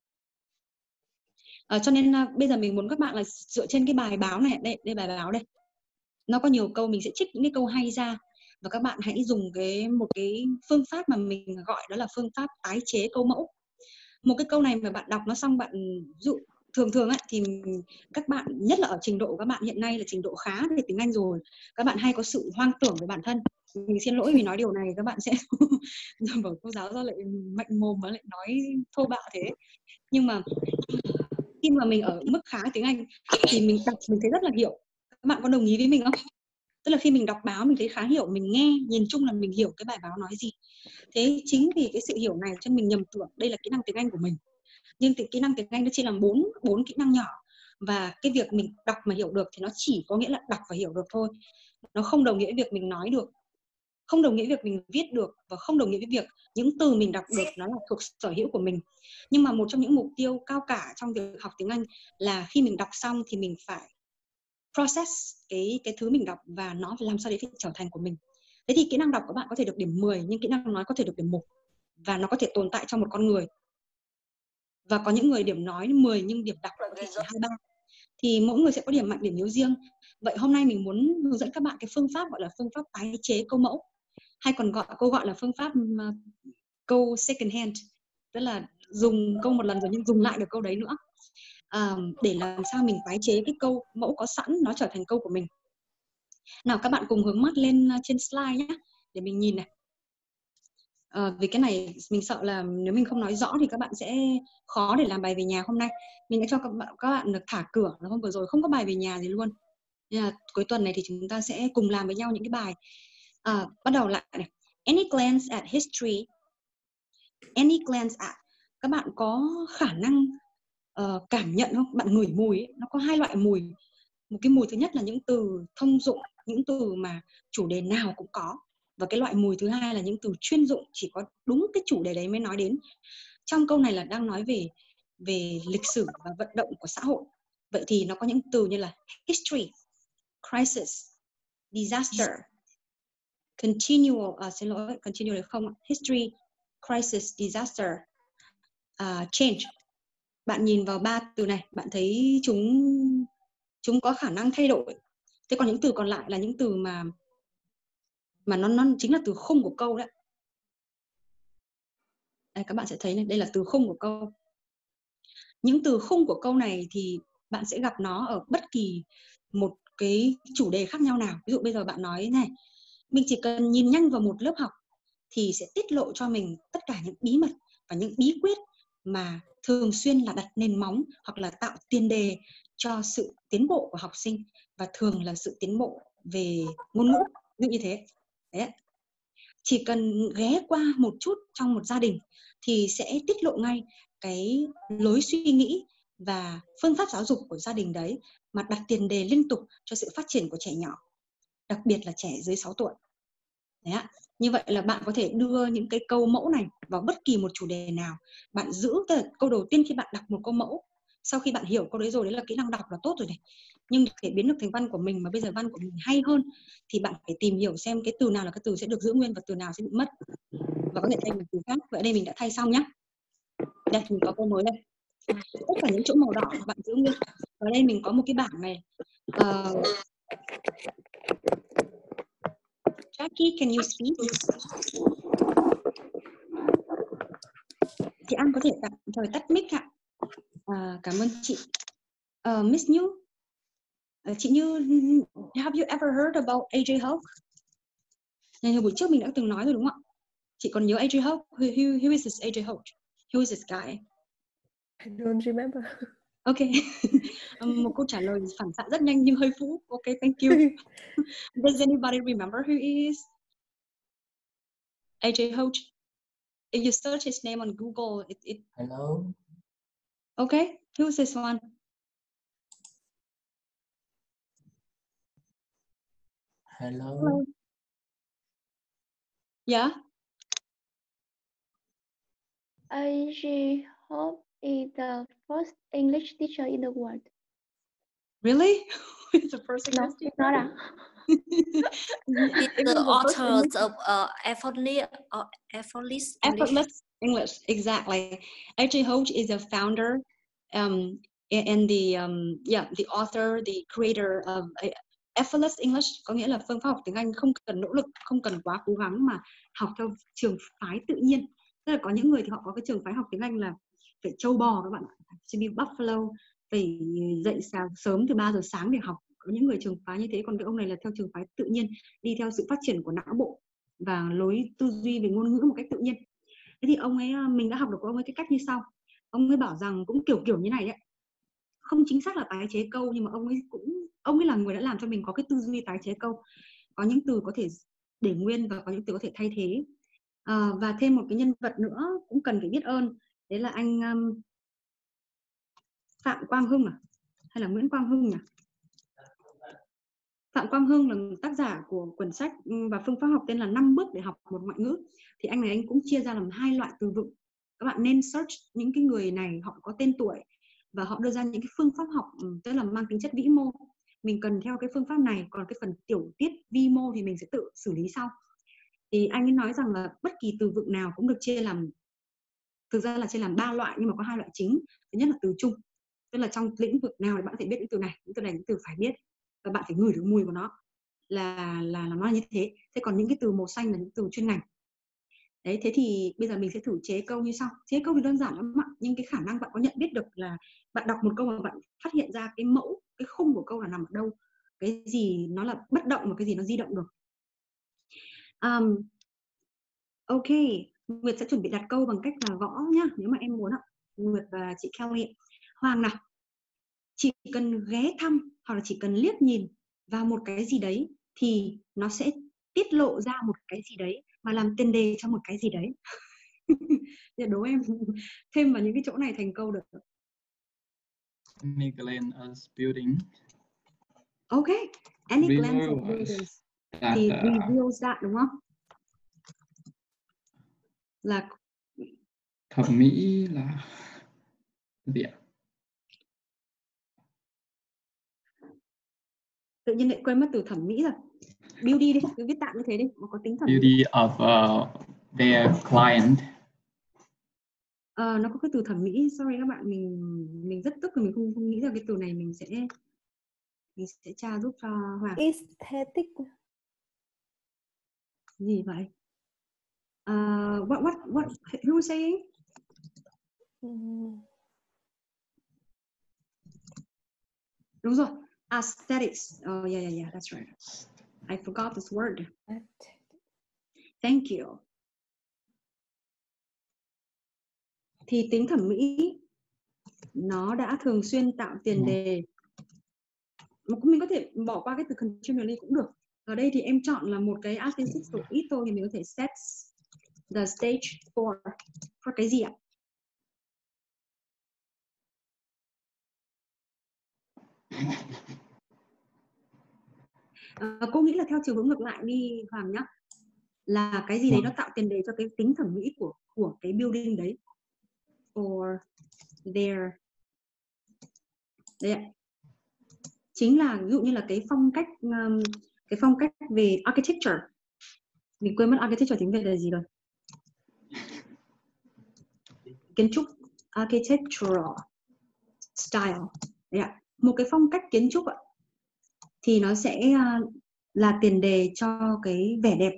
Cho nên bây giờ mình muốn các bạn là dựa trên cái bài báo này, đây bài báo đây, nó có nhiều câu, mình sẽ trích những cái câu hay ra và các bạn hãy dùng một cái phương pháp mà mình gọi đó là phương pháp tái chế câu mẫu. Một cái câu này mà bạn đọc nó xong, bạn dụ thường ấy, thì các bạn, nhất là ở trình độ của các bạn hiện nay là trình độ khá về tiếng Anh rồi, các bạn hay có sự hoang tưởng về bản thân. Mình xin lỗi vì nói điều này, các bạn sẽ bảo cô giáo ra lại mạnh mồm và lại nói thô bạo thế. Nhưng mà khi mà mình ở mức khá tiếng Anh thì mình đọc mình thấy rất là hiểu. Các bạn có đồng ý với mình không? Tức là khi mình đọc báo mình thấy khá hiểu, mình nghe nhìn chung là mình hiểu cái bài báo nói gì. Thế chính vì cái sự hiểu này cho mình nhầm tưởng đây là kỹ năng tiếng Anh của mình. Nhưng kỹ năng tiếng Anh nó chỉ là bốn kỹ năng nhỏ, và cái việc mình đọc mà hiểu được thì nó chỉ có nghĩa là đọc và hiểu được thôi. Nó không đồng nghĩa việc mình nói được, không đồng nghĩa việc mình viết được, và không đồng nghĩa với việc những từ mình đọc được nó là thuộc sở hữu của mình. Nhưng mà một trong những mục tiêu cao cả trong việc học tiếng Anh là khi mình đọc xong thì mình phải process cái thứ mình đọc và nó phải làm sao để trở thành của mình. Thế thì kỹ năng đọc của bạn có thể được điểm 10, nhưng kỹ năng nói có thể được điểm 1, và nó có thể tồn tại trong một con người. Và có những người điểm nói 10 nhưng điểm đọc có thể chỉ 2-3. Thì mỗi người sẽ có điểm mạnh, điểm yếu riêng. Vậy hôm nay mình muốn hướng dẫn các bạn cái phương pháp gọi là phương pháp tái chế câu mẫu, hay còn gọi là phương pháp câu second hand, tức là dùng câu một lần rồi nhưng dùng lại được câu đấy nữa, để làm sao mình tái chế cái câu mẫu có sẵn nó trở thành câu của mình. Nào các bạn cùng hướng mắt lên trên slide nhé, để mình nhìn này. Vì cái này mình sợ là nếu mình không nói rõ thì các bạn sẽ khó để làm bài về nhà hôm nay. Mình đã cho các bạn được thả cửa, hôm vừa rồi không có bài về nhà gì luôn. Nên là cuối tuần này thì chúng ta sẽ cùng làm với nhau những cái bài. Bắt đầu lại này. Any glance at history. Any glance at. Các bạn có khả năng cảm nhận không? Bạn ngửi mùi ấy, nó có hai loại mùi. Một cái mùi thứ nhất là những từ thông dụng, những từ mà chủ đề nào cũng có. Và cái loại mùi thứ hai là những từ chuyên dụng, chỉ có đúng cái chủ đề đấy mới nói đến. Trong câu này là đang nói về lịch sử và vận động của xã hội. Vậy thì nó có những từ như là history, crisis, disaster, continual, xin lỗi, continual được không? History, crisis, disaster, change. Bạn nhìn vào 3 từ này, bạn thấy chúng có khả năng thay đổi. Thế còn những từ còn lại là những từ mà nó chính là từ khung của câu đấy. Đây, các bạn sẽ thấy này, đây là từ khung của câu. Những từ khung của câu này thì bạn sẽ gặp nó ở bất kỳ một cái chủ đề khác nhau nào. Ví dụ bây giờ bạn nói này, mình chỉ cần nhìn nhanh vào một lớp học thì sẽ tiết lộ cho mình tất cả những bí mật và những bí quyết mà thường xuyên là đặt nền móng hoặc là tạo tiền đề cho sự tiến bộ của học sinh, và thường là sự tiến bộ về ngôn ngữ, như thế. Đấy. Chỉ cần ghé qua một chút trong một gia đình thì sẽ tiết lộ ngay cái lối suy nghĩ và phương pháp giáo dục của gia đình đấy, mà đặt tiền đề liên tục cho sự phát triển của trẻ nhỏ. đặc biệt là trẻ dưới 6 tuổi. Đấy ạ. Như vậy là bạn có thể đưa những cái câu mẫu này vào bất kỳ một chủ đề nào. Bạn giữ câu đầu tiên khi bạn đọc một câu mẫu. Sau khi bạn hiểu câu đấy rồi, đấy là kỹ năng đọc là tốt rồi này. Nhưng để biến được thành văn của mình mà bây giờ văn của mình hay hơn thì bạn phải tìm hiểu xem cái từ nào là cái từ sẽ được giữ nguyên và từ nào sẽ bị mất. Và có thể thay một từ khác. Vậy đây mình đã thay xong nhé. Đây mình có câu mới đây. Tất cả những chỗ màu đỏ bạn giữ nguyên. Ở đây mình có một cái bảng này. Jackie, can you speak? Chị An có thể tạm thời tắt mic ạ. Cảm ơn chị. Miss Như, chị Như, have you ever heard about AJ Hawk? Này, hồi buổi trước mình đã từng nói rồi đúng không ạ? Chị còn nhớ AJ Hawk? Who is this AJ Hawk? Who is this guy? I don't remember. Okay. Một câu trả lời phản xạ rất nhanh nhưng hơi phũ. Okay, thank you. Does anybody remember who he is? AJ Hawk. If you search his name on Google, it Hello. Okay, who's this one? Hello. Yeah. AJ Hope is the first English teacher in the world. Really? It's the first No, English it's not. The authors of Effortless English. Exactly. AJ Hoge is a founder, and the the author, the creator of Effortless English, có nghĩa là phương pháp học tiếng Anh không cần nỗ lực, không cần quá cố gắng mà học theo trường phái tự nhiên. Tức là có những người thì họ có cái trường phái học tiếng Anh là phải trâu bò các bạn ạ, to be buffalo, phải dậy sớm từ 3 giờ sáng để học. Có những người trường phái như thế, còn cái ông này là theo trường phái tự nhiên, đi theo sự phát triển của não bộ và lối tư duy về ngôn ngữ một cách tự nhiên. Thế thì ông ấy, mình đã học được của ông ấy cái cách như sau. Ông ấy bảo rằng cũng kiểu như này đấy, không chính xác là tái chế câu, nhưng mà ông ấy là người đã làm cho mình có cái tư duy tái chế câu. Có những từ có thể để nguyên và có những từ có thể thay thế. Và thêm một cái nhân vật nữa cũng cần phải biết ơn, đấy là anh Phạm Quang Hưng hay là Nguyễn Quang Hưng nhỉ? Phạm Quang Hưng là tác giả của cuốn sách và phương pháp học tên là 5 bước để học một ngoại ngữ. Thì anh này anh cũng chia ra làm 2 loại từ vựng. Các bạn nên search những cái người này, họ có tên tuổi và họ đưa ra những cái phương pháp học tức là mang tính chất vĩ mô. Mình cần theo cái phương pháp này, còn cái phần tiểu tiết vi mô thì mình sẽ tự xử lý sau. Thì anh ấy nói rằng là bất kỳ từ vựng nào cũng được chia làm, thực ra là chia làm 3 loại nhưng mà có 2 loại chính. Thứ nhất là từ chung, tức là trong lĩnh vực nào thì bạn có thể biết những từ này, những từ phải biết và bạn phải ngửi được mùi của nó là nó là như thế. Thế còn những cái từ màu xanh là những từ chuyên ngành. Đấy, thế thì bây giờ mình sẽ thử chế câu như sau. Chế câu thì đơn giản lắm ạ, nhưng cái khả năng bạn có nhận biết được là bạn đọc một câu mà bạn phát hiện ra cái mẫu, cái khung của câu là nằm ở đâu, cái gì nó là bất động và cái gì nó di động được. Ok, Nguyệt sẽ chuẩn bị đặt câu bằng cách là gõ nhá, nếu mà em muốn ạ. Nguyệt và chị Kelly. Hoàng nào, chỉ cần ghé thăm hoặc là chỉ cần liếc nhìn vào một cái gì đấy thì nó sẽ tiết lộ ra một cái gì đấy và làm tiền đề cho một cái gì đấy. Để đố em thêm vào những cái chỗ này thành câu được. Any glance at building. Okay, any glance at buildings thì reveals that đúng không? Là thẩm mỹ là gì ạ? Tự nhiên lại quên mất từ thẩm mỹ rồi. Beauty đi, cứ viết tạm như thế đi, nó có tính thẩm Beauty mỹ. of their client. Nó có cái từ thẩm mỹ, sorry các bạn, mình rất tức là mình không nghĩ ra cái từ này, mình sẽ tra giúp cho Hoàng. Aesthetic. Gì vậy? What who was saying? Đúng rồi, aesthetics. Oh yeah, that's right. I forgot this word. Thank you. Thì tính thẩm mỹ nó đã thường xuyên tạo tiền đề. Mình có thể bỏ qua cái từ continually cũng được. Ở đây thì em chọn là một cái aesthetics của ít thôi thì mình có thể set the stage for cái gì ạ? Cô nghĩ là theo chiều hướng ngược lại đi Hoàng nhá, là cái gì đấy nó tạo tiền đề cho cái tính thẩm mỹ của cái building đấy. For their, đấy ạ. Chính là ví dụ như là cái phong cách về architecture. Mình quên mất architecture tiếng Việt là gì rồi. Kiến trúc, architectural style. Đấy ạ. Một cái phong cách kiến trúc ạ, thì nó sẽ là tiền đề cho cái vẻ đẹp.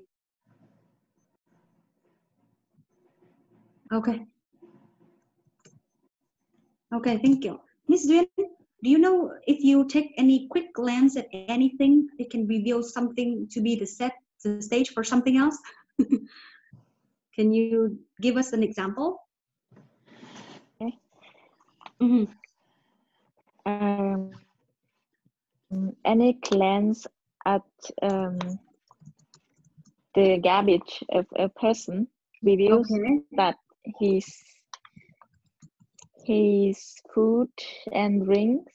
Okay, thank you. Miss Duyên, do you know if you take any quick glance at anything, it can reveal something to be the stage for something else? Can you give us an example? Okay. Any glance at the garbage of a person reveals that his food and drinks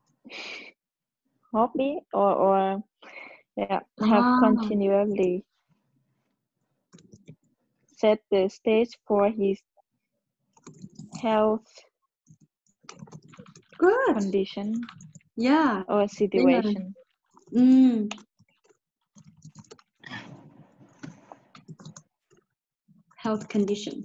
hobby or have continually set the stage for his health condition or situation. Health condition.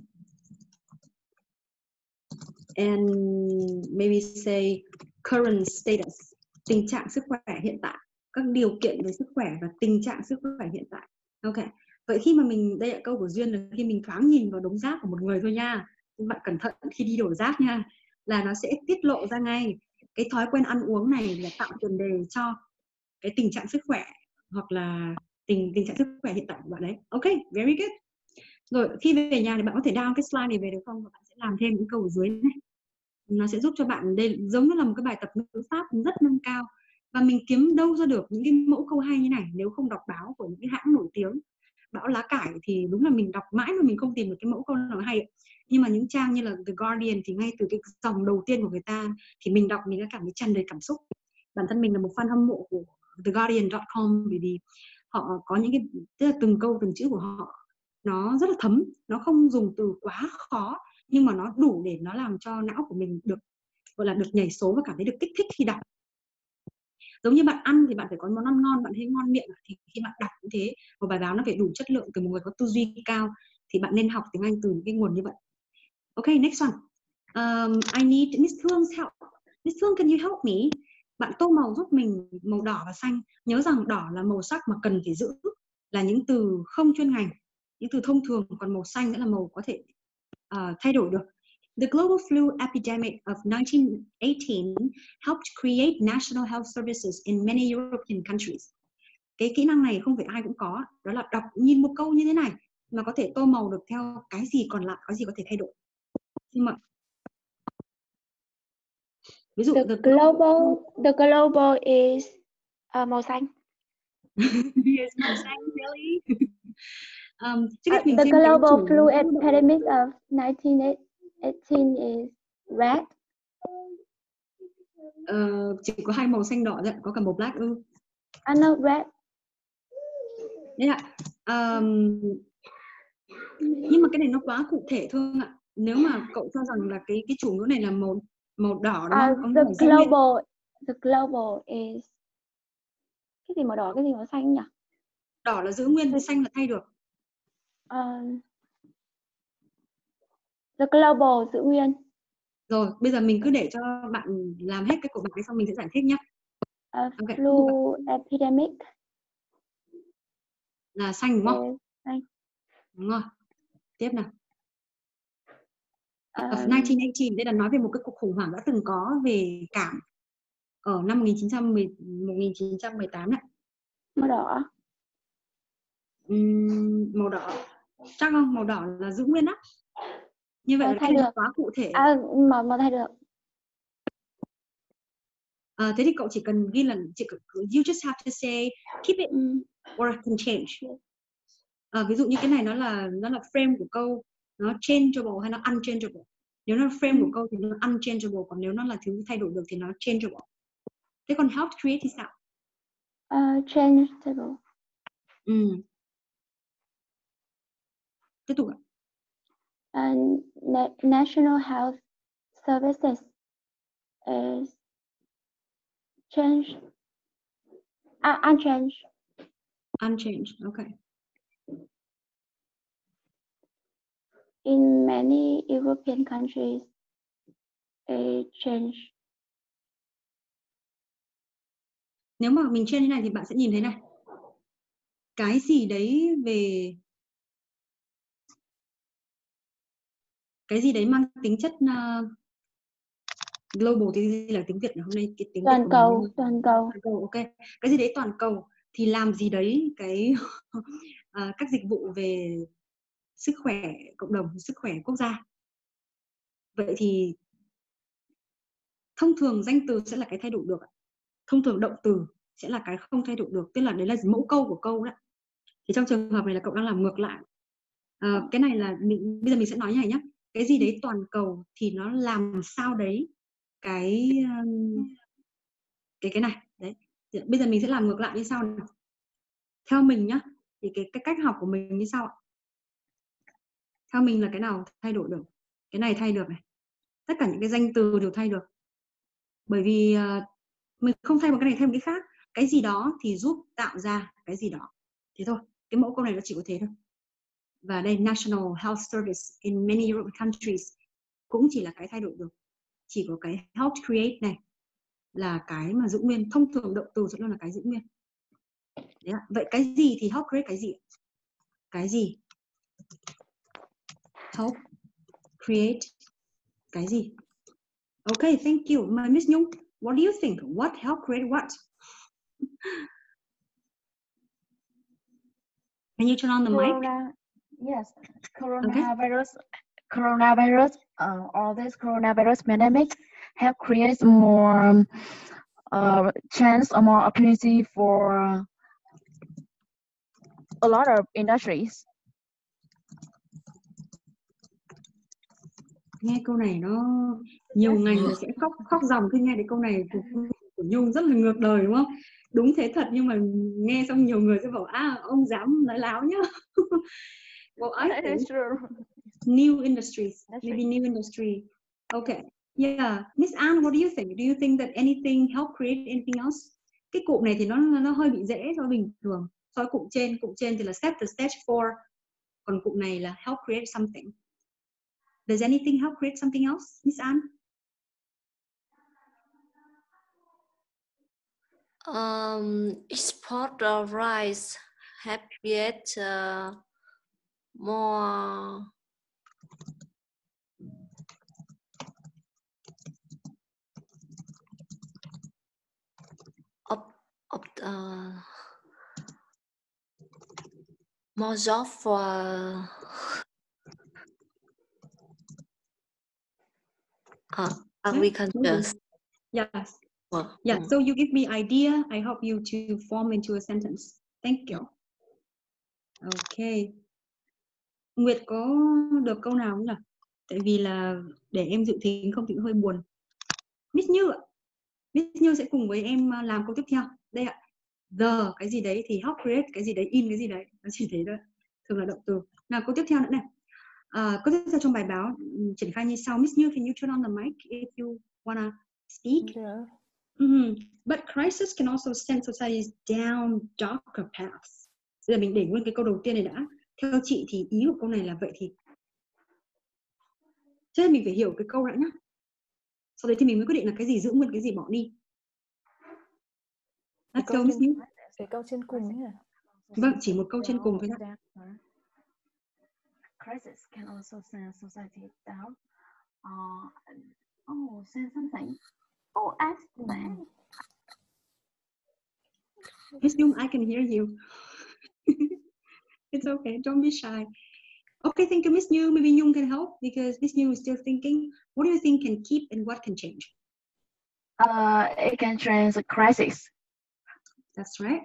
And maybe say current status, tình trạng sức khỏe hiện tại, các điều kiện về sức khỏe và tình trạng sức khỏe hiện tại. Ok. Vậy khi mà mình, đây là câu của Duyên, là khi mình thoáng nhìn vào đống rác của một người thôi nha, bạn cẩn thận khi đi đổ rác nha, là nó sẽ tiết lộ ra ngay cái thói quen ăn uống này là tạo tiền đề cho cái tình trạng sức khỏe hoặc là tình trạng sức khỏe hiện tại của bạn đấy. Ok, very good. Rồi khi về nhà thì bạn có thể down cái slide này về được không? Và bạn sẽ làm thêm những câu ở dưới này. Nó sẽ giúp cho bạn, đây giống như là một cái bài tập ngữ pháp rất nâng cao. Và mình kiếm đâu ra được những cái mẫu câu hay như này nếu không đọc báo của những cái hãng nổi tiếng. Báo lá cải thì đúng là mình đọc mãi mà mình không tìm được cái mẫu câu nào hay. Nhưng mà những trang như là The Guardian thì ngay từ cái dòng đầu tiên của người ta thì mình đọc mình đã cảm thấy tràn đầy cảm xúc. Bản thân mình là một fan hâm mộ của theguardian.com bởi vì họ có những cái, tức là từng câu từng chữ của họ nó rất là thấm, nó không dùng từ quá khó nhưng mà nó đủ để nó làm cho não của mình được gọi là được nhảy số và cảm thấy được kích thích khi đọc. Giống như bạn ăn thì bạn phải có món ăn ngon, bạn thấy ngon miệng, thì khi bạn đọc cũng thế, một bài báo nó phải đủ chất lượng từ một người có tư duy cao, thì bạn nên học tiếng Anh từ những cái nguồn như vậy. Ok, next one. I need Miss Thương help. Miss Thương, can you help me? Bạn tô màu giúp mình màu đỏ và xanh. Nhớ rằng đỏ là màu sắc mà cần phải giữ, là những từ không chuyên ngành, những từ thông thường, còn màu xanh sẽ là màu có thể thay đổi được. The global flu epidemic of 1918 helped create national health services in many European countries. Cái kỹ năng này không phải ai cũng có, đó là đọc nhìn một câu như thế này mà có thể tô màu được theo cái gì còn lại, cái gì có thể thay đổi. Nhưng mà ví dụ the global is màu xanh. Yes, màu xanh, really. The global flu epidemic of 1918 is red. Chỉ có hai màu xanh đỏ thôi, có cả màu black ư? No, red. Đấy ạ. Nhưng mà cái này nó quá cụ thể Thương ạ. Nếu mà cậu cho rằng là cái chủ ngữ này là màu đỏ đúng không? The global is cái gì màu đỏ, cái gì màu xanh nhỉ? Đỏ là giữ nguyên, xanh là thay được. The global giữ nguyên. Rồi, bây giờ mình cứ để cho bạn làm hết cái của bạn xong mình sẽ giải thích nhé. Flu epidemic là xanh đúng không? Xanh. Đúng rồi. Tiếp nào. Of 1918, đây là nói về một cái cuộc khủng hoảng đã từng có về cảm ở năm 1918 này. Màu đỏ. Màu đỏ. Chắc không? Màu đỏ là giữ nguyên á. Như vậy là cái này quá cụ thể. Màu thay được. Thế thì cậu chỉ cần ghi là you just have to say keep it or can change. Ví dụ như cái này nó là frame của câu, nó changeable hay nó unchangeable. Nếu nó là frame của câu thì nó unchangeable, còn nếu nó là thứ thay đổi được thì nó changeable. Thế còn help create thì sao? Changeable. Tiếp tục ạ. National Health Services is unchanged. Unchanged. Okay. In many European countries, it changed. Nếu mà mình trên thế này thì bạn sẽ nhìn thấy này. Cái gì đấy về cái gì đấy mang tính chất global thì gì là tiếng Việt hôm nay cái tiếng toàn Việt cầu, toàn cầu, ok. Cái gì đấy toàn cầu thì làm gì đấy cái các dịch vụ về sức khỏe cộng đồng, sức khỏe quốc gia. Vậy thì thông thường danh từ sẽ là cái thay đổi được, thông thường động từ sẽ là cái không thay đổi được, tức là đấy là mẫu câu của câu đó. Thì trong trường hợp này là cậu đang làm ngược lại. Cái này là bây giờ mình sẽ nói như này nhé. Cái gì đấy toàn cầu thì nó làm sao đấy cái này đấy. Bây giờ mình sẽ làm ngược lại như sau này. Theo mình nhá, thì cái cách học của mình như sau. Theo mình là cái nào thay đổi được? Cái này thay được này. Tất cả những cái danh từ đều thay được. Bởi vì mình không thay một cái này thay một cái khác. Cái gì đó thì giúp tạo ra cái gì đó. Thế thôi. Cái mẫu câu này nó chỉ có thế thôi. Và đây National Health Service in many European countries cũng chỉ là cái thay đổi được. Chỉ có cái help create này là cái mà giữ nguyên. Thông thường động từ sẽ luôn là cái giữ nguyên. Đấy ạ. Vậy cái gì thì help create cái gì? Cái gì help create cái gì? Okay, thank you. Miss Nhung, what do you think? What help create what? Can you turn on the mic? Yes, coronavirus, or this coronavirus pandemic have created more chance or more opportunity for a lot of industries. Nghe câu này nó nhiều ngành sẽ khóc ròng khi nghe đến câu này của Nhung rất là ngược đời đúng không? Đúng thế thật, nhưng mà nghe xong nhiều người sẽ bảo ông dám nói láo nhá. Well, I think new industries, maybe new industry. Okay, yeah. Miss Anne, what do you think? Do you think that anything help create anything else? Cái cụm này thì nó hơi bị dễ so bình thường. So với cụm trên thì là set the stage for, còn cụm này là help create something. Does anything help create something else, Miss Anne? Export of rice have created more more job for agriculture. Yes. Yeah, so you give me idea, I help you to form into a sentence. Thank you. Okay. Nguyệt có được câu nào không nhỉ? Tại vì là để em dự thính không thì cũng hơi buồn. Miss Như ạ. Miss Như sẽ cùng với em làm câu tiếp theo. Đây ạ. The cái gì đấy thì help create cái gì đấy, in cái gì đấy. Nó chỉ thế thôi. Thường là động từ. Nào câu tiếp theo nữa này. Câu tiếp theo trong bài báo triển khai như sau. Miss Như, can you turn on the mic if you wanna speak? Yeah. But crisis can also send societies down darker paths. Bây giờ mình để nguyên cái câu đầu tiên này đã. Theo chị thì ý của câu này là vậy thì trước hết mình phải hiểu cái câu đã nhá. Sau đấy thì mình mới quyết định là cái gì giữ nguyên, cái gì bỏ đi. Cái câu trên cùng ấy à? Vâng, chỉ một câu trên cùng thôi nhá. Crisis can also send society down. Send something. Ask that. Miss Nhung, I can hear you. It's okay, don't be shy. Okay, thank you, Miss New. Maybe Nhung can help because Miss New is still thinking. What do you think can keep and what can change? It can change a crisis. That's right.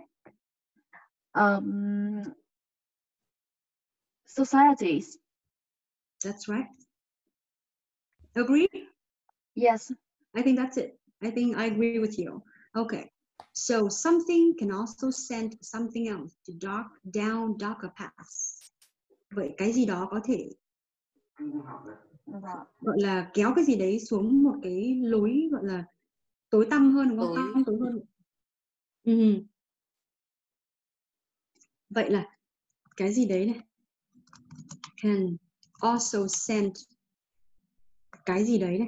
Societies. That's right. Agree? Yes. I think that's it. I think I agree with you. Okay. So something can also send something else to down darker paths. Vậy cái gì đó có thể gọi là kéo cái gì đấy xuống một cái lối gọi là tối tăm hơn, đúng không? Tăm tối hơn. Vậy là cái gì đấy này can also send cái gì đấy này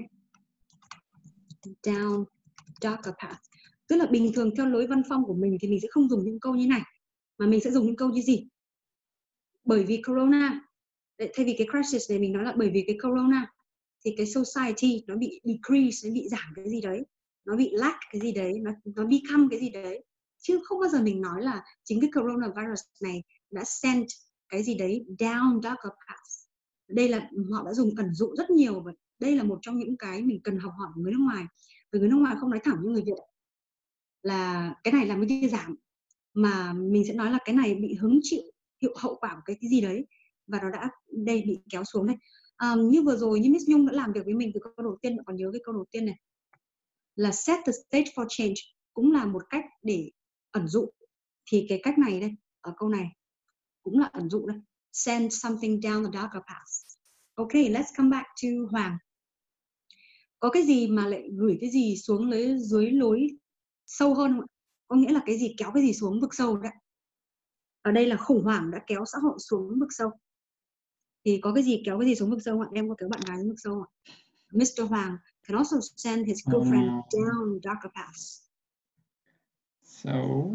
down darker path. Tức là bình thường theo lối văn phong của mình thì mình sẽ không dùng những câu như này, mà mình sẽ dùng những câu như gì? Bởi vì corona, thay vì cái crisis này mình nói là bởi vì cái corona thì cái society nó bị decrease, nó bị giảm cái gì đấy, nó bị lack cái gì đấy, nó become cái gì đấy. Chứ không bao giờ mình nói là chính cái coronavirus này đã send cái gì đấy down darker paths. Đây là họ đã dùng ẩn dụ rất nhiều, và đây là một trong những cái mình cần học hỏi của người nước ngoài. Vì người nước ngoài không nói thẳng như người Việt là cái này làm cái kia giảm, mà mình sẽ nói là cái này bị hứng chịu hậu quả của cái gì đấy, và nó đã đây bị kéo xuống đây. Như vừa rồi như Miss Nhung đã làm việc với mình từ câu đầu tiên, bạn còn nhớ cái câu đầu tiên này là set the stage for change, cũng là một cách để ẩn dụ. Thì cái cách này đây, ở câu này cũng là ẩn dụ đây, send something down the darker path. Okay, let's come back to Hoàng. Có cái gì mà lại gửi cái gì xuống dưới lối sâu hơn không ạ? Có nghĩa là cái gì kéo cái gì xuống vực sâu đấy. Ở đây là khủng hoảng đã kéo xã hội xuống vực sâu. Thì có cái gì kéo cái gì xuống vực sâu ạ? Em có kéo bạn gái xuống vực sâu ạ? Mr. Hoàng can also send his girlfriend down darker paths. So,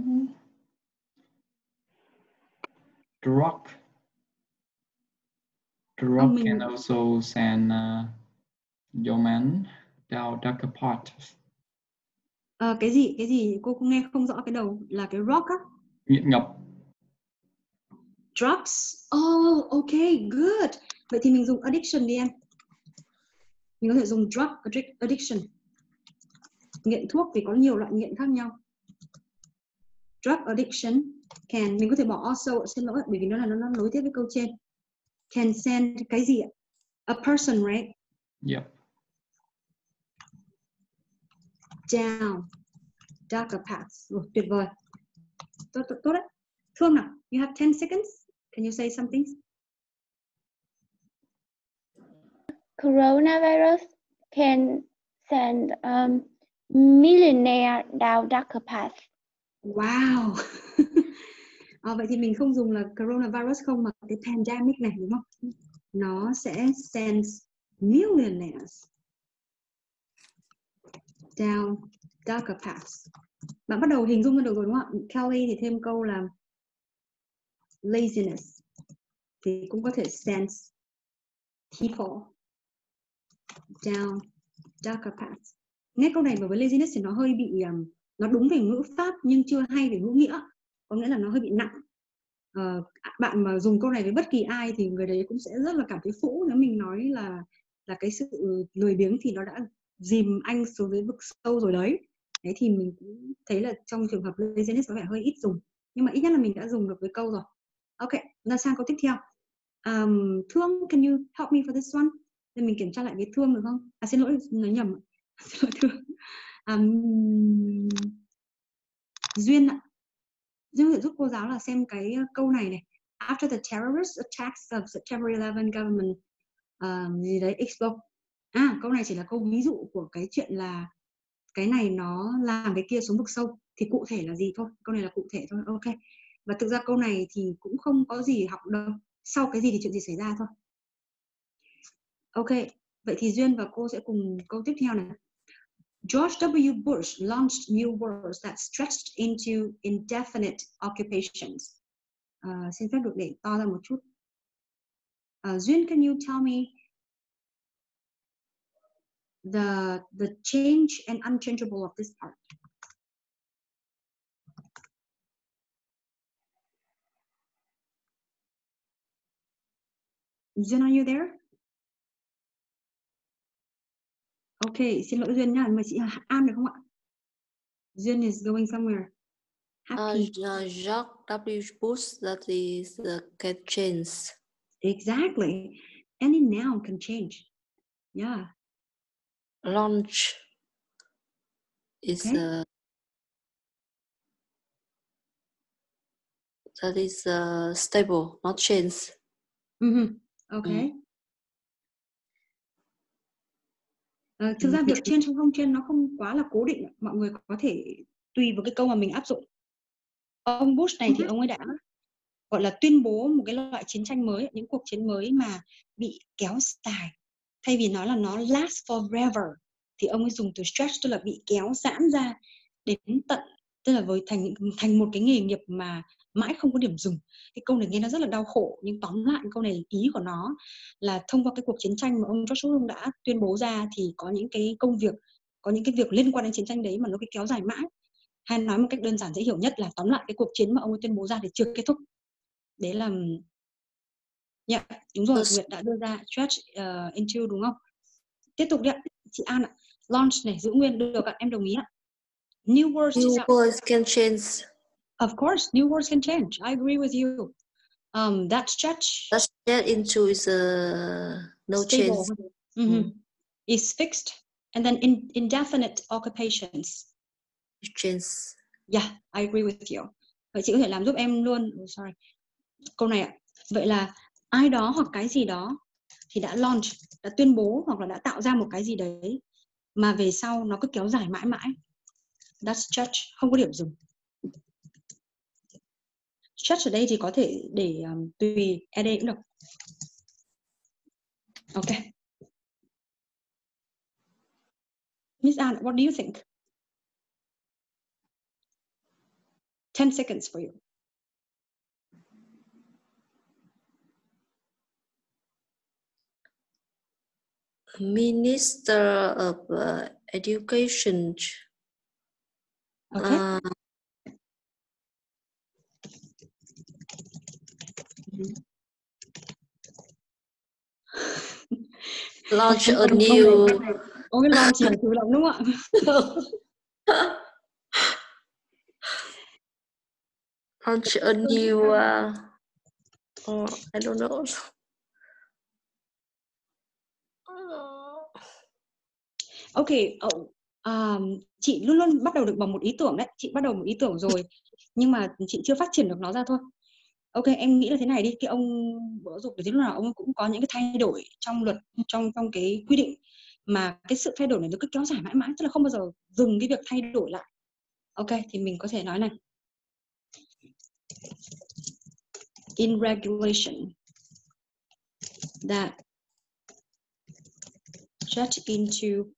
drug can also send your man down darker paths. Cái gì cô nghe không rõ cái đầu là cái rock á? Nghiện ngập. Drugs. Oh, okay, good. Vậy thì mình dùng addiction đi em. Mình có thể dùng drug addiction. Nghiện thuốc vì có nhiều loại nghiện khác nhau. Drug addiction can, mình có thể bỏ also, xin lỗi bởi vì nó nối tiếp với câu trên. Can send cái gì ạ? A person, right? Yep. Down darker paths. Tuyệt vời. Tốt đấy. Thương nào, you have 10 seconds. Can you say something? Coronavirus can send millionaire down darker path. Wow. Vậy thì mình không dùng là coronavirus không, mà cái pandemic này, đúng không? Nó sẽ send millionaires down darker paths. Bạn bắt đầu hình dung ra được rồi đúng không ạ? Kelly thì thêm câu là laziness thì cũng có thể send people down darker paths. Nghe câu này với laziness thì nó hơi bị nó đúng về ngữ pháp nhưng chưa hay về ngữ nghĩa, có nghĩa là nó hơi bị nặng. Bạn mà dùng câu này với bất kỳ ai thì người đấy cũng sẽ rất là cảm thấy phũ nếu mình nói là cái sự lười biếng thì nó đã dìm anh xuống dưới vực sâu rồi đấy. Thế thì mình cũng thấy là trong trường hợp laziness có vẻ hơi ít dùng, nhưng mà ít nhất là mình đã dùng được với câu rồi. Ok, là sang câu tiếp theo. Thương, can you help me for this one? Nên mình kiểm tra lại với Thương được không? Xin lỗi, nói nhầm. Xin lỗi Thương. Duyên ạ. Duyên có thể giúp cô giáo là xem cái câu này này. After the terrorist attacks of September 11 government gì đấy explode. Câu này chỉ là câu ví dụ của cái chuyện là cái này nó làm cái kia xuống vực sâu, thì cụ thể là gì thôi. Câu này là cụ thể thôi. Ok. Và thực ra câu này thì cũng không có gì học đâu. Sau cái gì thì chuyện gì xảy ra thôi. Ok. Vậy thì Duyên và cô sẽ cùng câu tiếp theo này. George W. Bush launched new wars that stretched into indefinite occupations. Xin phép được để to ra một chút. Duyên, can you tell me the change and unchangeable of this part? Duyên, are you there? Ok, xin lỗi Duyên nhá, mời chị An được không ạ? Duyên is going somewhere. Happy. George W. Bush, that is can change. Exactly. Any noun can change. Yeah. Launch is okay. That is stable, not change. Okay. Thực ra việc change hay không change nó không quá là cố định, mọi người có thể tùy vào cái câu mà mình áp dụng. Ông Bush này thì ông ấy đã gọi là tuyên bố một cái loại chiến tranh mới, những cuộc chiến mới mà bị kéo dài. Thay vì nói là nó last forever thì ông ấy dùng từ stretch, tức là bị kéo giãn ra đến tận, tức là với thành một cái nghề nghiệp mà mãi không có điểm dừng. Cái câu này nghe nó rất là đau khổ, nhưng tóm lại câu này ý của nó là thông qua cái cuộc chiến tranh mà ông George Bush đã tuyên bố ra thì có những cái công việc, có những cái việc liên quan đến chiến tranh đấy mà nó cứ kéo dài mãi. Hay nói một cách đơn giản dễ hiểu nhất là tóm lại cái cuộc chiến mà ông ấy tuyên bố ra thì chưa kết thúc. Đấy là đúng rồi, Nguyệt đã đưa ra stretch into đúng không? Tiếp tục đi ạ, chị An ạ. Launch này giữ nguyên được ạ, em đồng ý ạ. New words can change. Of course, new words can change. I agree with you. That stretch into is no stable. change. Is fixed, and then indefinite occupations. Change. Yeah, I agree with you. Vậy chị có thể làm giúp em luôn. Sorry. Câu này ạ. Vậy là ai đó hoặc cái gì đó thì đã launch, đã tuyên bố hoặc là đã tạo ra một cái gì đấy mà về sau nó cứ kéo dài mãi mãi. That's stretch, không có điểm dừng. Stretch ở đây thì có thể để tùy ed cũng được. Ok. Miss Anne, what do you think? 10 seconds for you. Minister of Education. Okay. Launch a new. Ôi, launch là chủ động đúng không ạ? Launch a new. I don't know. Ok, chị luôn luôn bắt đầu được bằng một ý tưởng đấy. Chị bắt đầu một ý tưởng rồi, nhưng mà chị chưa phát triển được nó ra thôi. Ok, em nghĩ là thế này đi. Cái ông Bộ Giáo dục thì lúc nào ông cũng có những cái thay đổi trong luật, trong cái quy định, mà cái sự thay đổi này nó cứ kéo dài mãi mãi, tức là không bao giờ dừng cái việc thay đổi lại. Ok, thì mình có thể nói này. In regulation that stretch into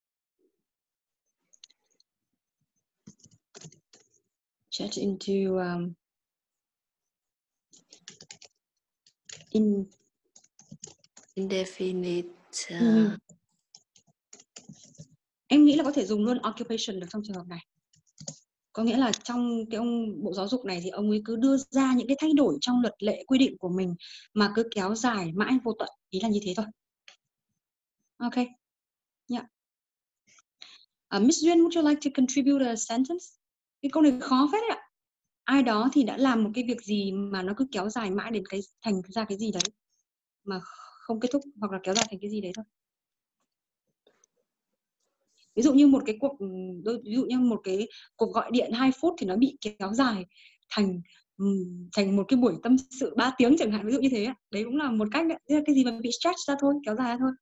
indefinite. Em nghĩ là có thể dùng luôn occupation được trong trường hợp này. Có nghĩa là trong cái ông Bộ Giáo dục này thì ông ấy cứ đưa ra những cái thay đổi trong luật lệ quy định của mình mà cứ kéo dài mãi vô tận. Ý là như thế thôi. Ok. Yeah. Miss Duyên, would you like to contribute a sentence? Cái câu này khó phết đấy ạ. Ai đó thì đã làm một cái việc gì mà nó cứ kéo dài mãi đến cái thành ra cái gì đấy mà không kết thúc, hoặc là kéo dài thành cái gì đấy thôi. Ví dụ như một cái cuộc gọi điện 2 phút thì nó bị kéo dài thành một cái buổi tâm sự 3 tiếng chẳng hạn, ví dụ như thế. Đấy cũng là một cách đấy. Thế là cái gì mà bị stretch ra thôi, kéo dài ra thôi.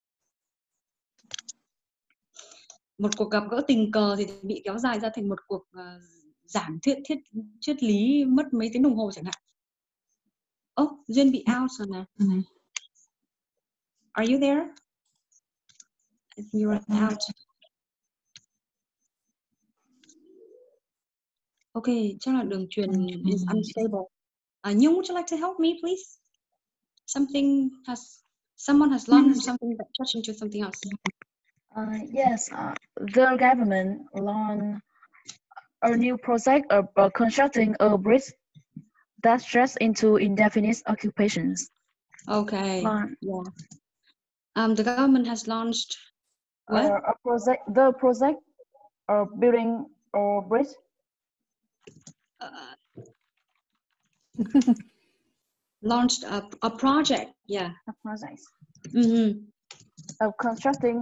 Một cuộc gặp gỡ tình cờ thì bị kéo dài ra thành một cuộc giảng triết lý mất mấy tiếng đồng hồ chẳng hạn. Duyên bị out rồi nè. Are you there? You're out. Ok, chắc là đường truyền is unstable. Nhung, would you like to help me, please? Someone has launched something that touched into something else. Yes, the government launched a new project of constructing a bridge that stretches into indefinite occupations. Okay. Yeah. The government has launched what? The project of building a bridge. Launched a project. Yeah. A project. Of constructing.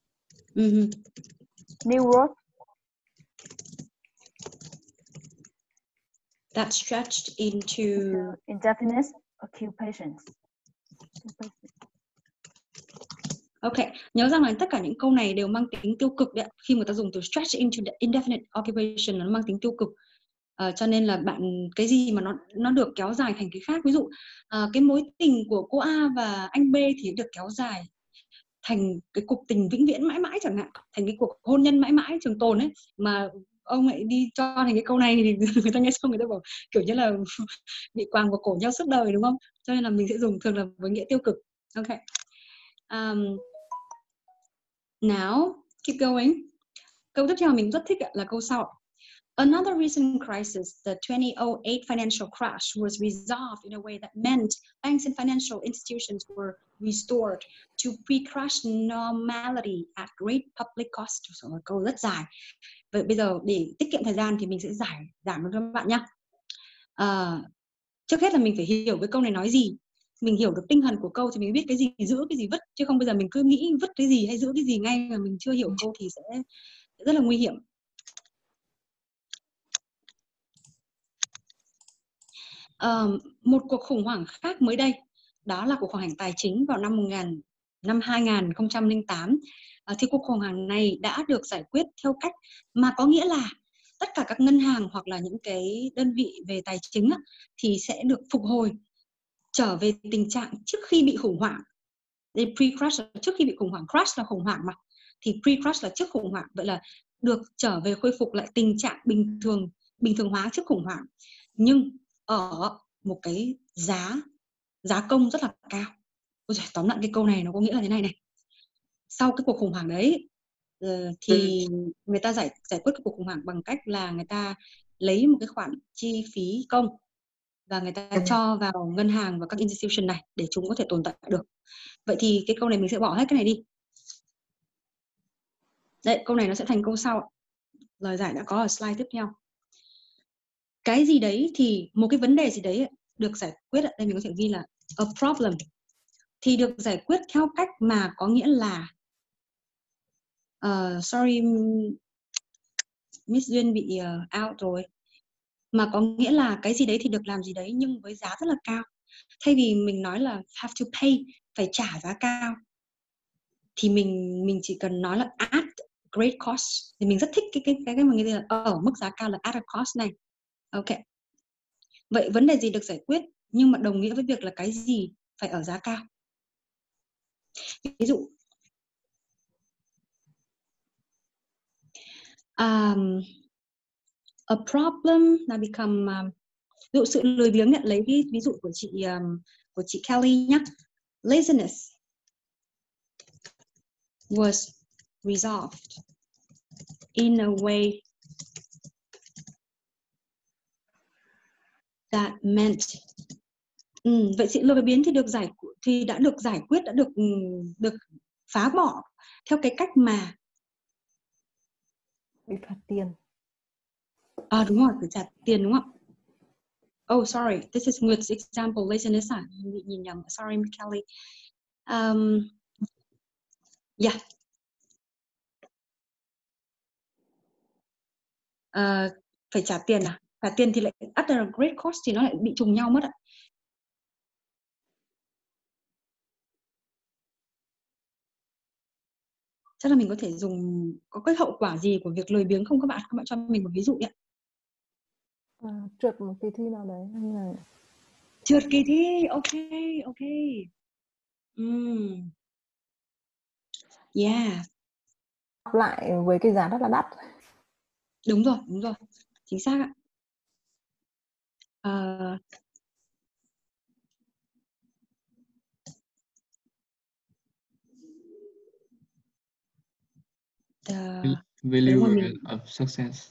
New road. that stretched into indefinite occupations. Ok, nhớ rằng là tất cả những câu này đều mang tính tiêu cực đấy. Khi người ta dùng từ stretch into the indefinite occupation, nó mang tính tiêu cực. Cho nên là bạn cái gì mà nó được kéo dài thành cái khác. Ví dụ cái mối tình của cô A và anh B thì được kéo dài thành cái cuộc tình vĩnh viễn mãi mãi chẳng hạn, thành cái cuộc hôn nhân mãi mãi trường tồn ấy, mà ông lại đi cho thành cái câu này thì người ta nghe xong người ta bảo kiểu như là bị quàng vào cổ nhau suốt đời, đúng không? Cho nên là mình sẽ dùng thường là với nghĩa tiêu cực. Ok. Now keep going. Câu tiếp theo mình rất thích là câu sau. Another recent crisis, the 2008 financial crash, was resolved in a way that meant banks and financial institutions were restored to pre-crash normality at great public cost. Câu rất dài. Vậy bây giờ để tiết kiệm thời gian thì mình sẽ giảm cho các bạn nhé. Trước hết là mình phải hiểu cái câu này nói gì. Mình hiểu được tinh thần của câu thì mình biết cái gì giữ, cái gì vứt. Chứ không bây giờ mình cứ nghĩ vứt cái gì hay giữ cái gì ngay mà mình chưa hiểu câu thì sẽ rất là nguy hiểm. Một cuộc khủng hoảng khác mới đây, đó là cuộc khủng hoảng tài chính vào năm 2008. Thì cuộc khủng hoảng này đã được giải quyết theo cách mà có nghĩa là tất cả các ngân hàng hoặc là những cái đơn vị về tài chính thì sẽ được phục hồi trở về tình trạng trước khi bị khủng hoảng. Pre-crash là trước khi bị khủng hoảng, crash là khủng hoảng mà, thì pre-crash là trước khủng hoảng. Vậy là được trở về khôi phục lại tình trạng bình thường hóa trước khủng hoảng, nhưng ở một cái giá công rất là cao. Tóm lại cái câu này nó có nghĩa là thế này này. Sau cái cuộc khủng hoảng đấy thì người ta giải quyết cái cuộc khủng hoảng bằng cách là người ta lấy một cái khoản chi phí công và người ta cho vào ngân hàng và các institution này để chúng có thể tồn tại được. Vậy thì cái câu này mình sẽ bỏ hết cái này đi. Đấy, câu này nó sẽ thành câu sau. Lời giải đã có ở slide tiếp theo. Cái gì đấy thì một cái vấn đề gì đấy được giải quyết, đây mình có thể ghi là a problem, thì được giải quyết theo cách mà có nghĩa là sorry Miss Duyên bị out rồi, mà có nghĩa là cái gì đấy thì được làm gì đấy nhưng với giá rất là cao. Thay vì mình nói là have to pay, phải trả giá cao, thì mình chỉ cần nói là at great cost. Thì mình rất thích cái mà người ta ở mức giá cao là at a cost này. Ok. Vậy vấn đề gì được giải quyết nhưng mà đồng nghĩa với việc là cái gì phải ở giá cao. Ví dụ a problem là become ví dụ sự lười biếng, nhận lấy ví dụ của chị Kelly nhé. Laziness was resolved in a way that meant vậy sự lười biếng thì đã được giải quyết, đã được phá bỏ theo cái cách mà bị phạt tiền. Đúng rồi, phải trả tiền đúng không? Oh, sorry, this is Nguyet's example. Laziness nhìn nhầm. Sorry, Kelly. Yeah. Phải trả tiền à? Trả tiền thì lại at a great cost thì nó lại bị trùng nhau mất ạ. Chắc là mình có thể dùng có cái hậu quả gì của việc lười biếng không các bạn? Các bạn cho mình một ví dụ nhé. Trượt một kỳ thi nào đấy hay là trượt kỳ thi. Ok. Yeah. học lại với cái giá rất là đắt. Đúng rồi, chính xác ạ. The value of success.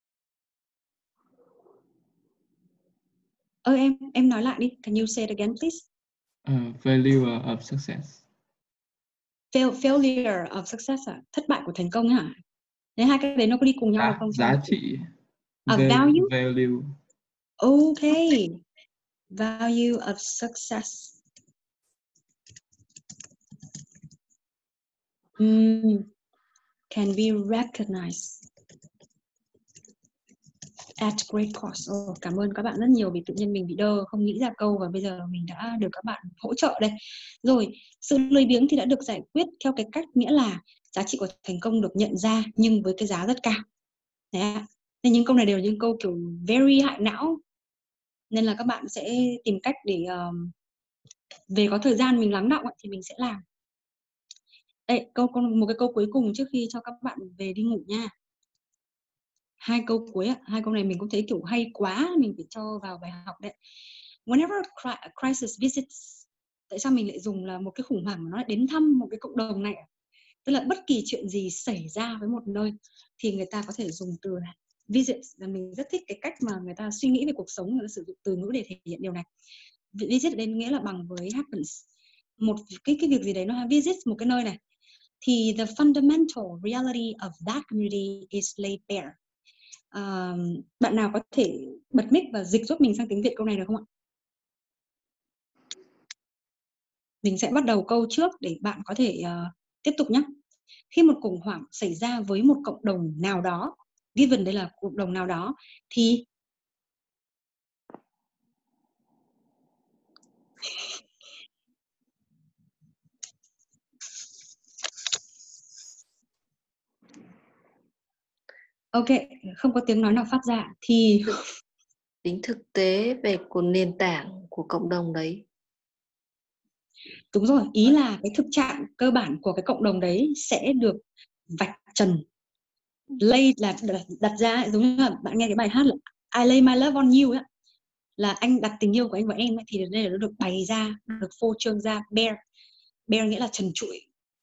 Em nói lại đi. Can you say it again, please? Value of success. Failure of success à? Thất bại của thành công hả? Thế hai cái đấy nó có đi cùng nhau không? Giá trị. Value. Value. Okay. Value of success. Can be recognized At great cost. Cảm ơn các bạn rất nhiều vì tự nhiên mình bị đơ, không nghĩ ra câu và bây giờ mình đã được các bạn hỗ trợ đây. Rồi, sự lười biếng thì đã được giải quyết theo cái cách nghĩa là giá trị của thành công được nhận ra nhưng với cái giá rất cao. Đấy ạ. Nên những câu này đều là những câu kiểu very hại não. Nên là các bạn sẽ tìm cách để về có thời gian mình lắng đọng thì mình sẽ làm. Đây, một cái câu cuối cùng trước khi cho các bạn về đi ngủ nha. 2 câu cuối, 2 câu này mình cũng thấy kiểu hay quá, mình phải cho vào bài học đấy. Whenever a crisis visits, tại sao mình lại dùng là một cái khủng hoảng mà nó lại đến thăm một cái cộng đồng này? Tức là bất kỳ chuyện gì xảy ra với một nơi thì người ta có thể dùng từ này, visit. Là mình rất thích cái cách mà người ta suy nghĩ về cuộc sống, người ta sử dụng từ ngữ để thể hiện điều này. Visit đến nghĩa là bằng với happens. Một cái việc gì đấy nó visit một cái nơi này thì the fundamental reality of that community is laid bare. Bạn nào có thể bật mic và dịch giúp mình sang tiếng Việt câu này được không ạ? Mình sẽ bắt đầu câu trước để bạn có thể tiếp tục nhé. Khi một khủng hoảng xảy ra với một cộng đồng nào đó, given đây là cộng đồng nào đó, thì ok, không có tiếng nói nào phát ra thì tính thực tế về của nền tảng của cộng đồng đấy. Đúng rồi, ý là cái thực trạng cơ bản của cái cộng đồng đấy sẽ được vạch trần. Lay là đặt ra, giống như là bạn nghe cái bài hát là I lay my love on you ấy, là anh đặt tình yêu của anh vào em ấy, thì đây là nó được bày ra, được phô trương ra, bare. Bare nghĩa là trần trụi.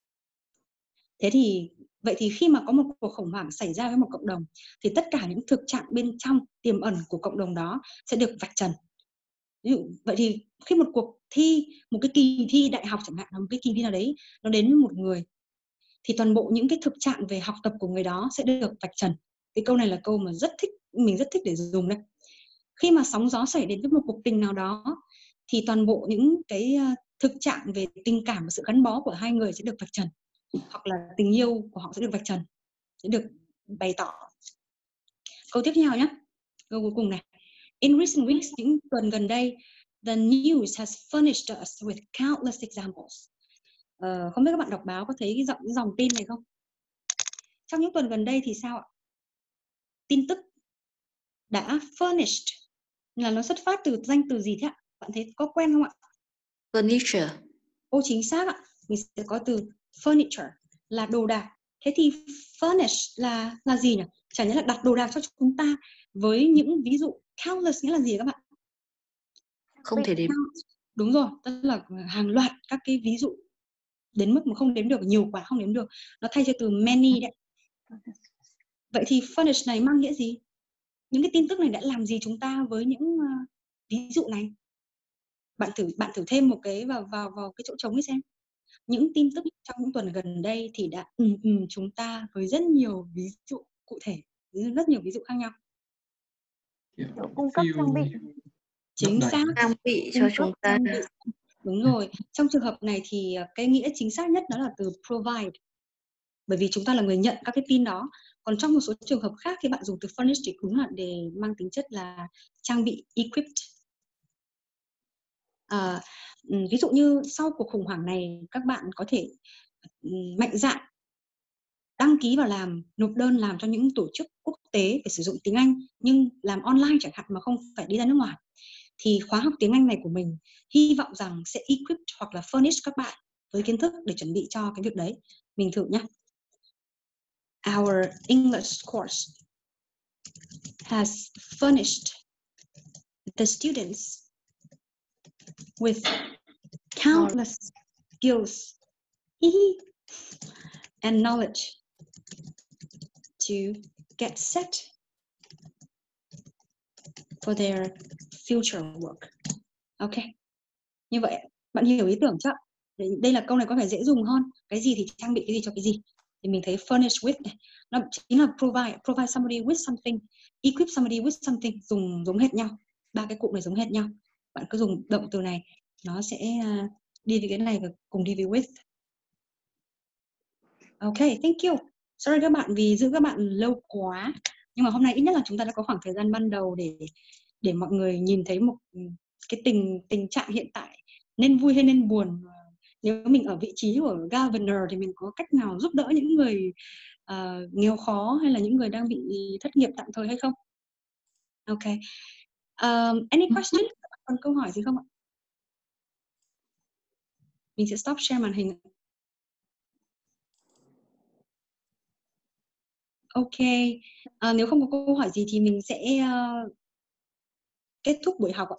Thế thì vậy thì khi mà có một cuộc khủng hoảng xảy ra với một cộng đồng thì tất cả những thực trạng bên trong tiềm ẩn của cộng đồng đó sẽ được vạch trần. Ví dụ vậy thì khi một cuộc thi, một cái kỳ thi đại học chẳng hạn, một cái kỳ thi nào đấy nó đến với một người thì toàn bộ những cái thực trạng về học tập của người đó sẽ được vạch trần. Cái câu này là câu mà mình rất thích để dùng đấy. Khi mà sóng gió xảy đến với một cuộc tình nào đó thì toàn bộ những cái thực trạng về tình cảm và sự gắn bó của hai người sẽ được vạch trần, hoặc là tình yêu của họ sẽ được vạch trần, sẽ được bày tỏ. Câu tiếp theo nhé, câu cuối cùng này. In recent weeks, những tuần gần đây, the news has furnished us with countless examples. Không biết các bạn đọc báo có thấy cái dòng tin này không? Trong những tuần gần đây thì sao ạ? Tin tức đã furnished là nó xuất phát từ danh từ gì thế ạ? Bạn thấy có quen không ạ? Furniture. Chính xác ạ. Mình sẽ có từ furniture là đồ đạc. Thế thì furnish là gì nhỉ? Chẳng nhẽ là đặt đồ đạc cho chúng ta với những ví dụ countless nghĩa là gì các bạn? Không thể đếm. Đúng rồi, tức là hàng loạt các cái ví dụ đến mức mà không đếm được, nhiều quá không đếm được. Nó thay cho từ many đấy. Vậy thì furnish này mang nghĩa gì? Những cái tin tức này đã làm gì chúng ta với những ví dụ này? Bạn thử thêm một cái vào cái chỗ trống ấy xem. Những tin tức trong những tuần gần đây thì đã chúng ta với rất nhiều ví dụ cụ thể, rất nhiều ví dụ khác nhau. Cung cấp trang bị. Chính xác. Trang bị cho chúng ta. Đúng rồi. Trong trường hợp này thì cái nghĩa chính xác nhất đó là từ provide. Bởi vì chúng ta là người nhận các cái tin đó. Còn trong một số trường hợp khác khi bạn dùng từ furnish thì đúng là để mang tính chất là trang bị, equipped. Ví dụ như sau cuộc khủng hoảng này các bạn có thể mạnh dạn đăng ký vào nộp đơn làm cho những tổ chức quốc tế phải sử dụng tiếng Anh nhưng làm online chẳng hạn mà không phải đi ra nước ngoài. Thì khóa học tiếng Anh này của mình hy vọng rằng sẽ equip hoặc là furnish các bạn với kiến thức để chuẩn bị cho cái việc đấy. Mình thử nhé. Our English course has furnished the students with countless skills and knowledge to get set for their future work. Ok. Như vậy bạn hiểu ý tưởng chứ? Đây là câu này có vẻ dễ dùng hơn. Cái gì thì trang bị cái gì cho cái gì. Thì mình thấy furnish with này, nó chính là provide somebody with something, equip somebody with something, giống hệt nhau. Ba cái cụm này giống hệt nhau. Bạn cứ dùng động từ này, nó sẽ đi với cái này và cùng đi với with. Ok, thank you. Sorry các bạn vì giữ các bạn lâu quá. Nhưng mà hôm nay ít nhất là chúng ta đã có khoảng thời gian ban đầu để mọi người nhìn thấy một cái tình trạng hiện tại nên vui hay nên buồn. Nếu mình ở vị trí của governor thì mình có cách nào giúp đỡ những người nghèo khó hay là những người đang bị thất nghiệp tạm thời hay không? Ok. Any question? Còn câu hỏi gì không ạ? Mình sẽ stop share màn hình. Ok. Nếu không có câu hỏi gì thì mình sẽ kết thúc buổi học ạ.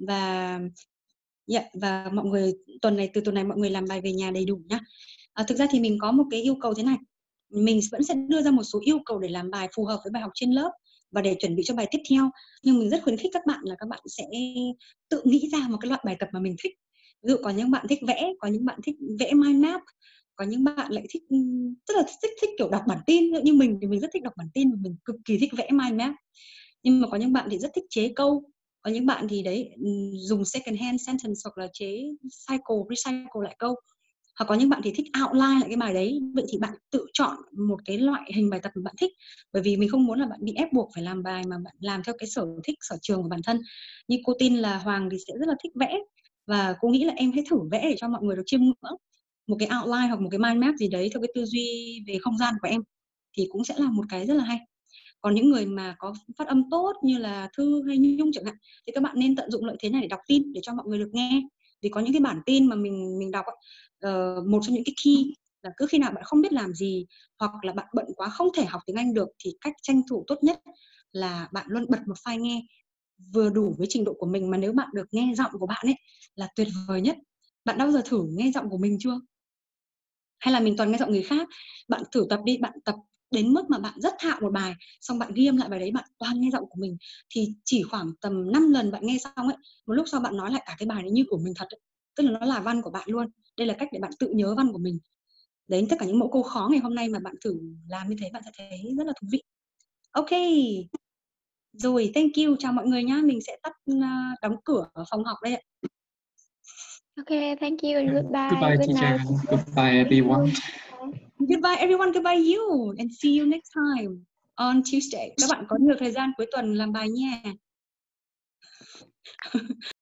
Và mọi người từ tuần này mọi người làm bài về nhà đầy đủ nhá. Thực ra thì mình có một cái yêu cầu thế này. Mình vẫn sẽ đưa ra một số yêu cầu để làm bài phù hợp với bài học trên lớp và để chuẩn bị cho bài tiếp theo. Nhưng mình rất khuyến khích các bạn là các bạn sẽ tự nghĩ ra một cái loại bài tập mà mình thích. Ví dụ có những bạn thích vẽ, có những bạn thích vẽ mind map, có những bạn lại thích rất là thích kiểu đọc bản tin. Như mình thì mình rất thích đọc bản tin và mình cực kỳ thích vẽ mind map. Nhưng mà có những bạn thì rất thích chế câu, có những bạn thì đấy dùng second hand sentence hoặc là chế recycle lại câu, hoặc có những bạn thì thích outline lại cái bài đấy. Vậy thì bạn tự chọn một cái loại hình bài tập mà bạn thích, bởi vì mình không muốn là bạn bị ép buộc phải làm bài mà bạn làm theo cái sở thích sở trường của bản thân. Như cô tin là Hoàng thì sẽ rất là thích vẽ, và cô nghĩ là em hãy thử vẽ để cho mọi người được chiêm ngưỡng một cái outline hoặc một cái mind map gì đấy theo cái tư duy về không gian của em, thì cũng sẽ là một cái rất là hay. Còn những người mà có phát âm tốt như là Thư hay Nhung chẳng hạn, thì các bạn nên tận dụng lợi thế này để đọc tin để cho mọi người được nghe. Vì có những cái bản tin mà mình đọc, một trong những cái key là cứ khi nào bạn không biết làm gì hoặc là bạn bận quá không thể học tiếng Anh được, thì cách tranh thủ tốt nhất là bạn luôn bật một file nghe vừa đủ với trình độ của mình, mà nếu bạn được nghe giọng của bạn ấy là tuyệt vời nhất. Bạn đã bao giờ thử nghe giọng của mình chưa? Hay là mình toàn nghe giọng người khác? Bạn thử tập đi, bạn tập đến mức mà bạn rất thạo một bài, xong bạn ghi âm lại bài đấy, bạn toàn nghe giọng của mình, thì chỉ khoảng tầm 5 lần bạn nghe xong ấy, một lúc sau bạn nói lại cả cái bài đấy như của mình thật ấy. Tức là nó là văn của bạn luôn. Đây là cách để bạn tự nhớ văn của mình. Đấy, tất cả những mẫu câu khó ngày hôm nay mà bạn thử làm như thế, bạn sẽ thấy rất là thú vị. Ok. Rồi, thank you, chào mọi người nhá. Mình sẽ đóng cửa phòng học đây ạ. Okay, thank you and goodbye. Goodbye, Good teacher. night. Goodbye, everyone. Goodbye everyone, goodbye you, and see you next time on Tuesday. Các bạn có nhiều thời gian cuối tuần làm bài nha.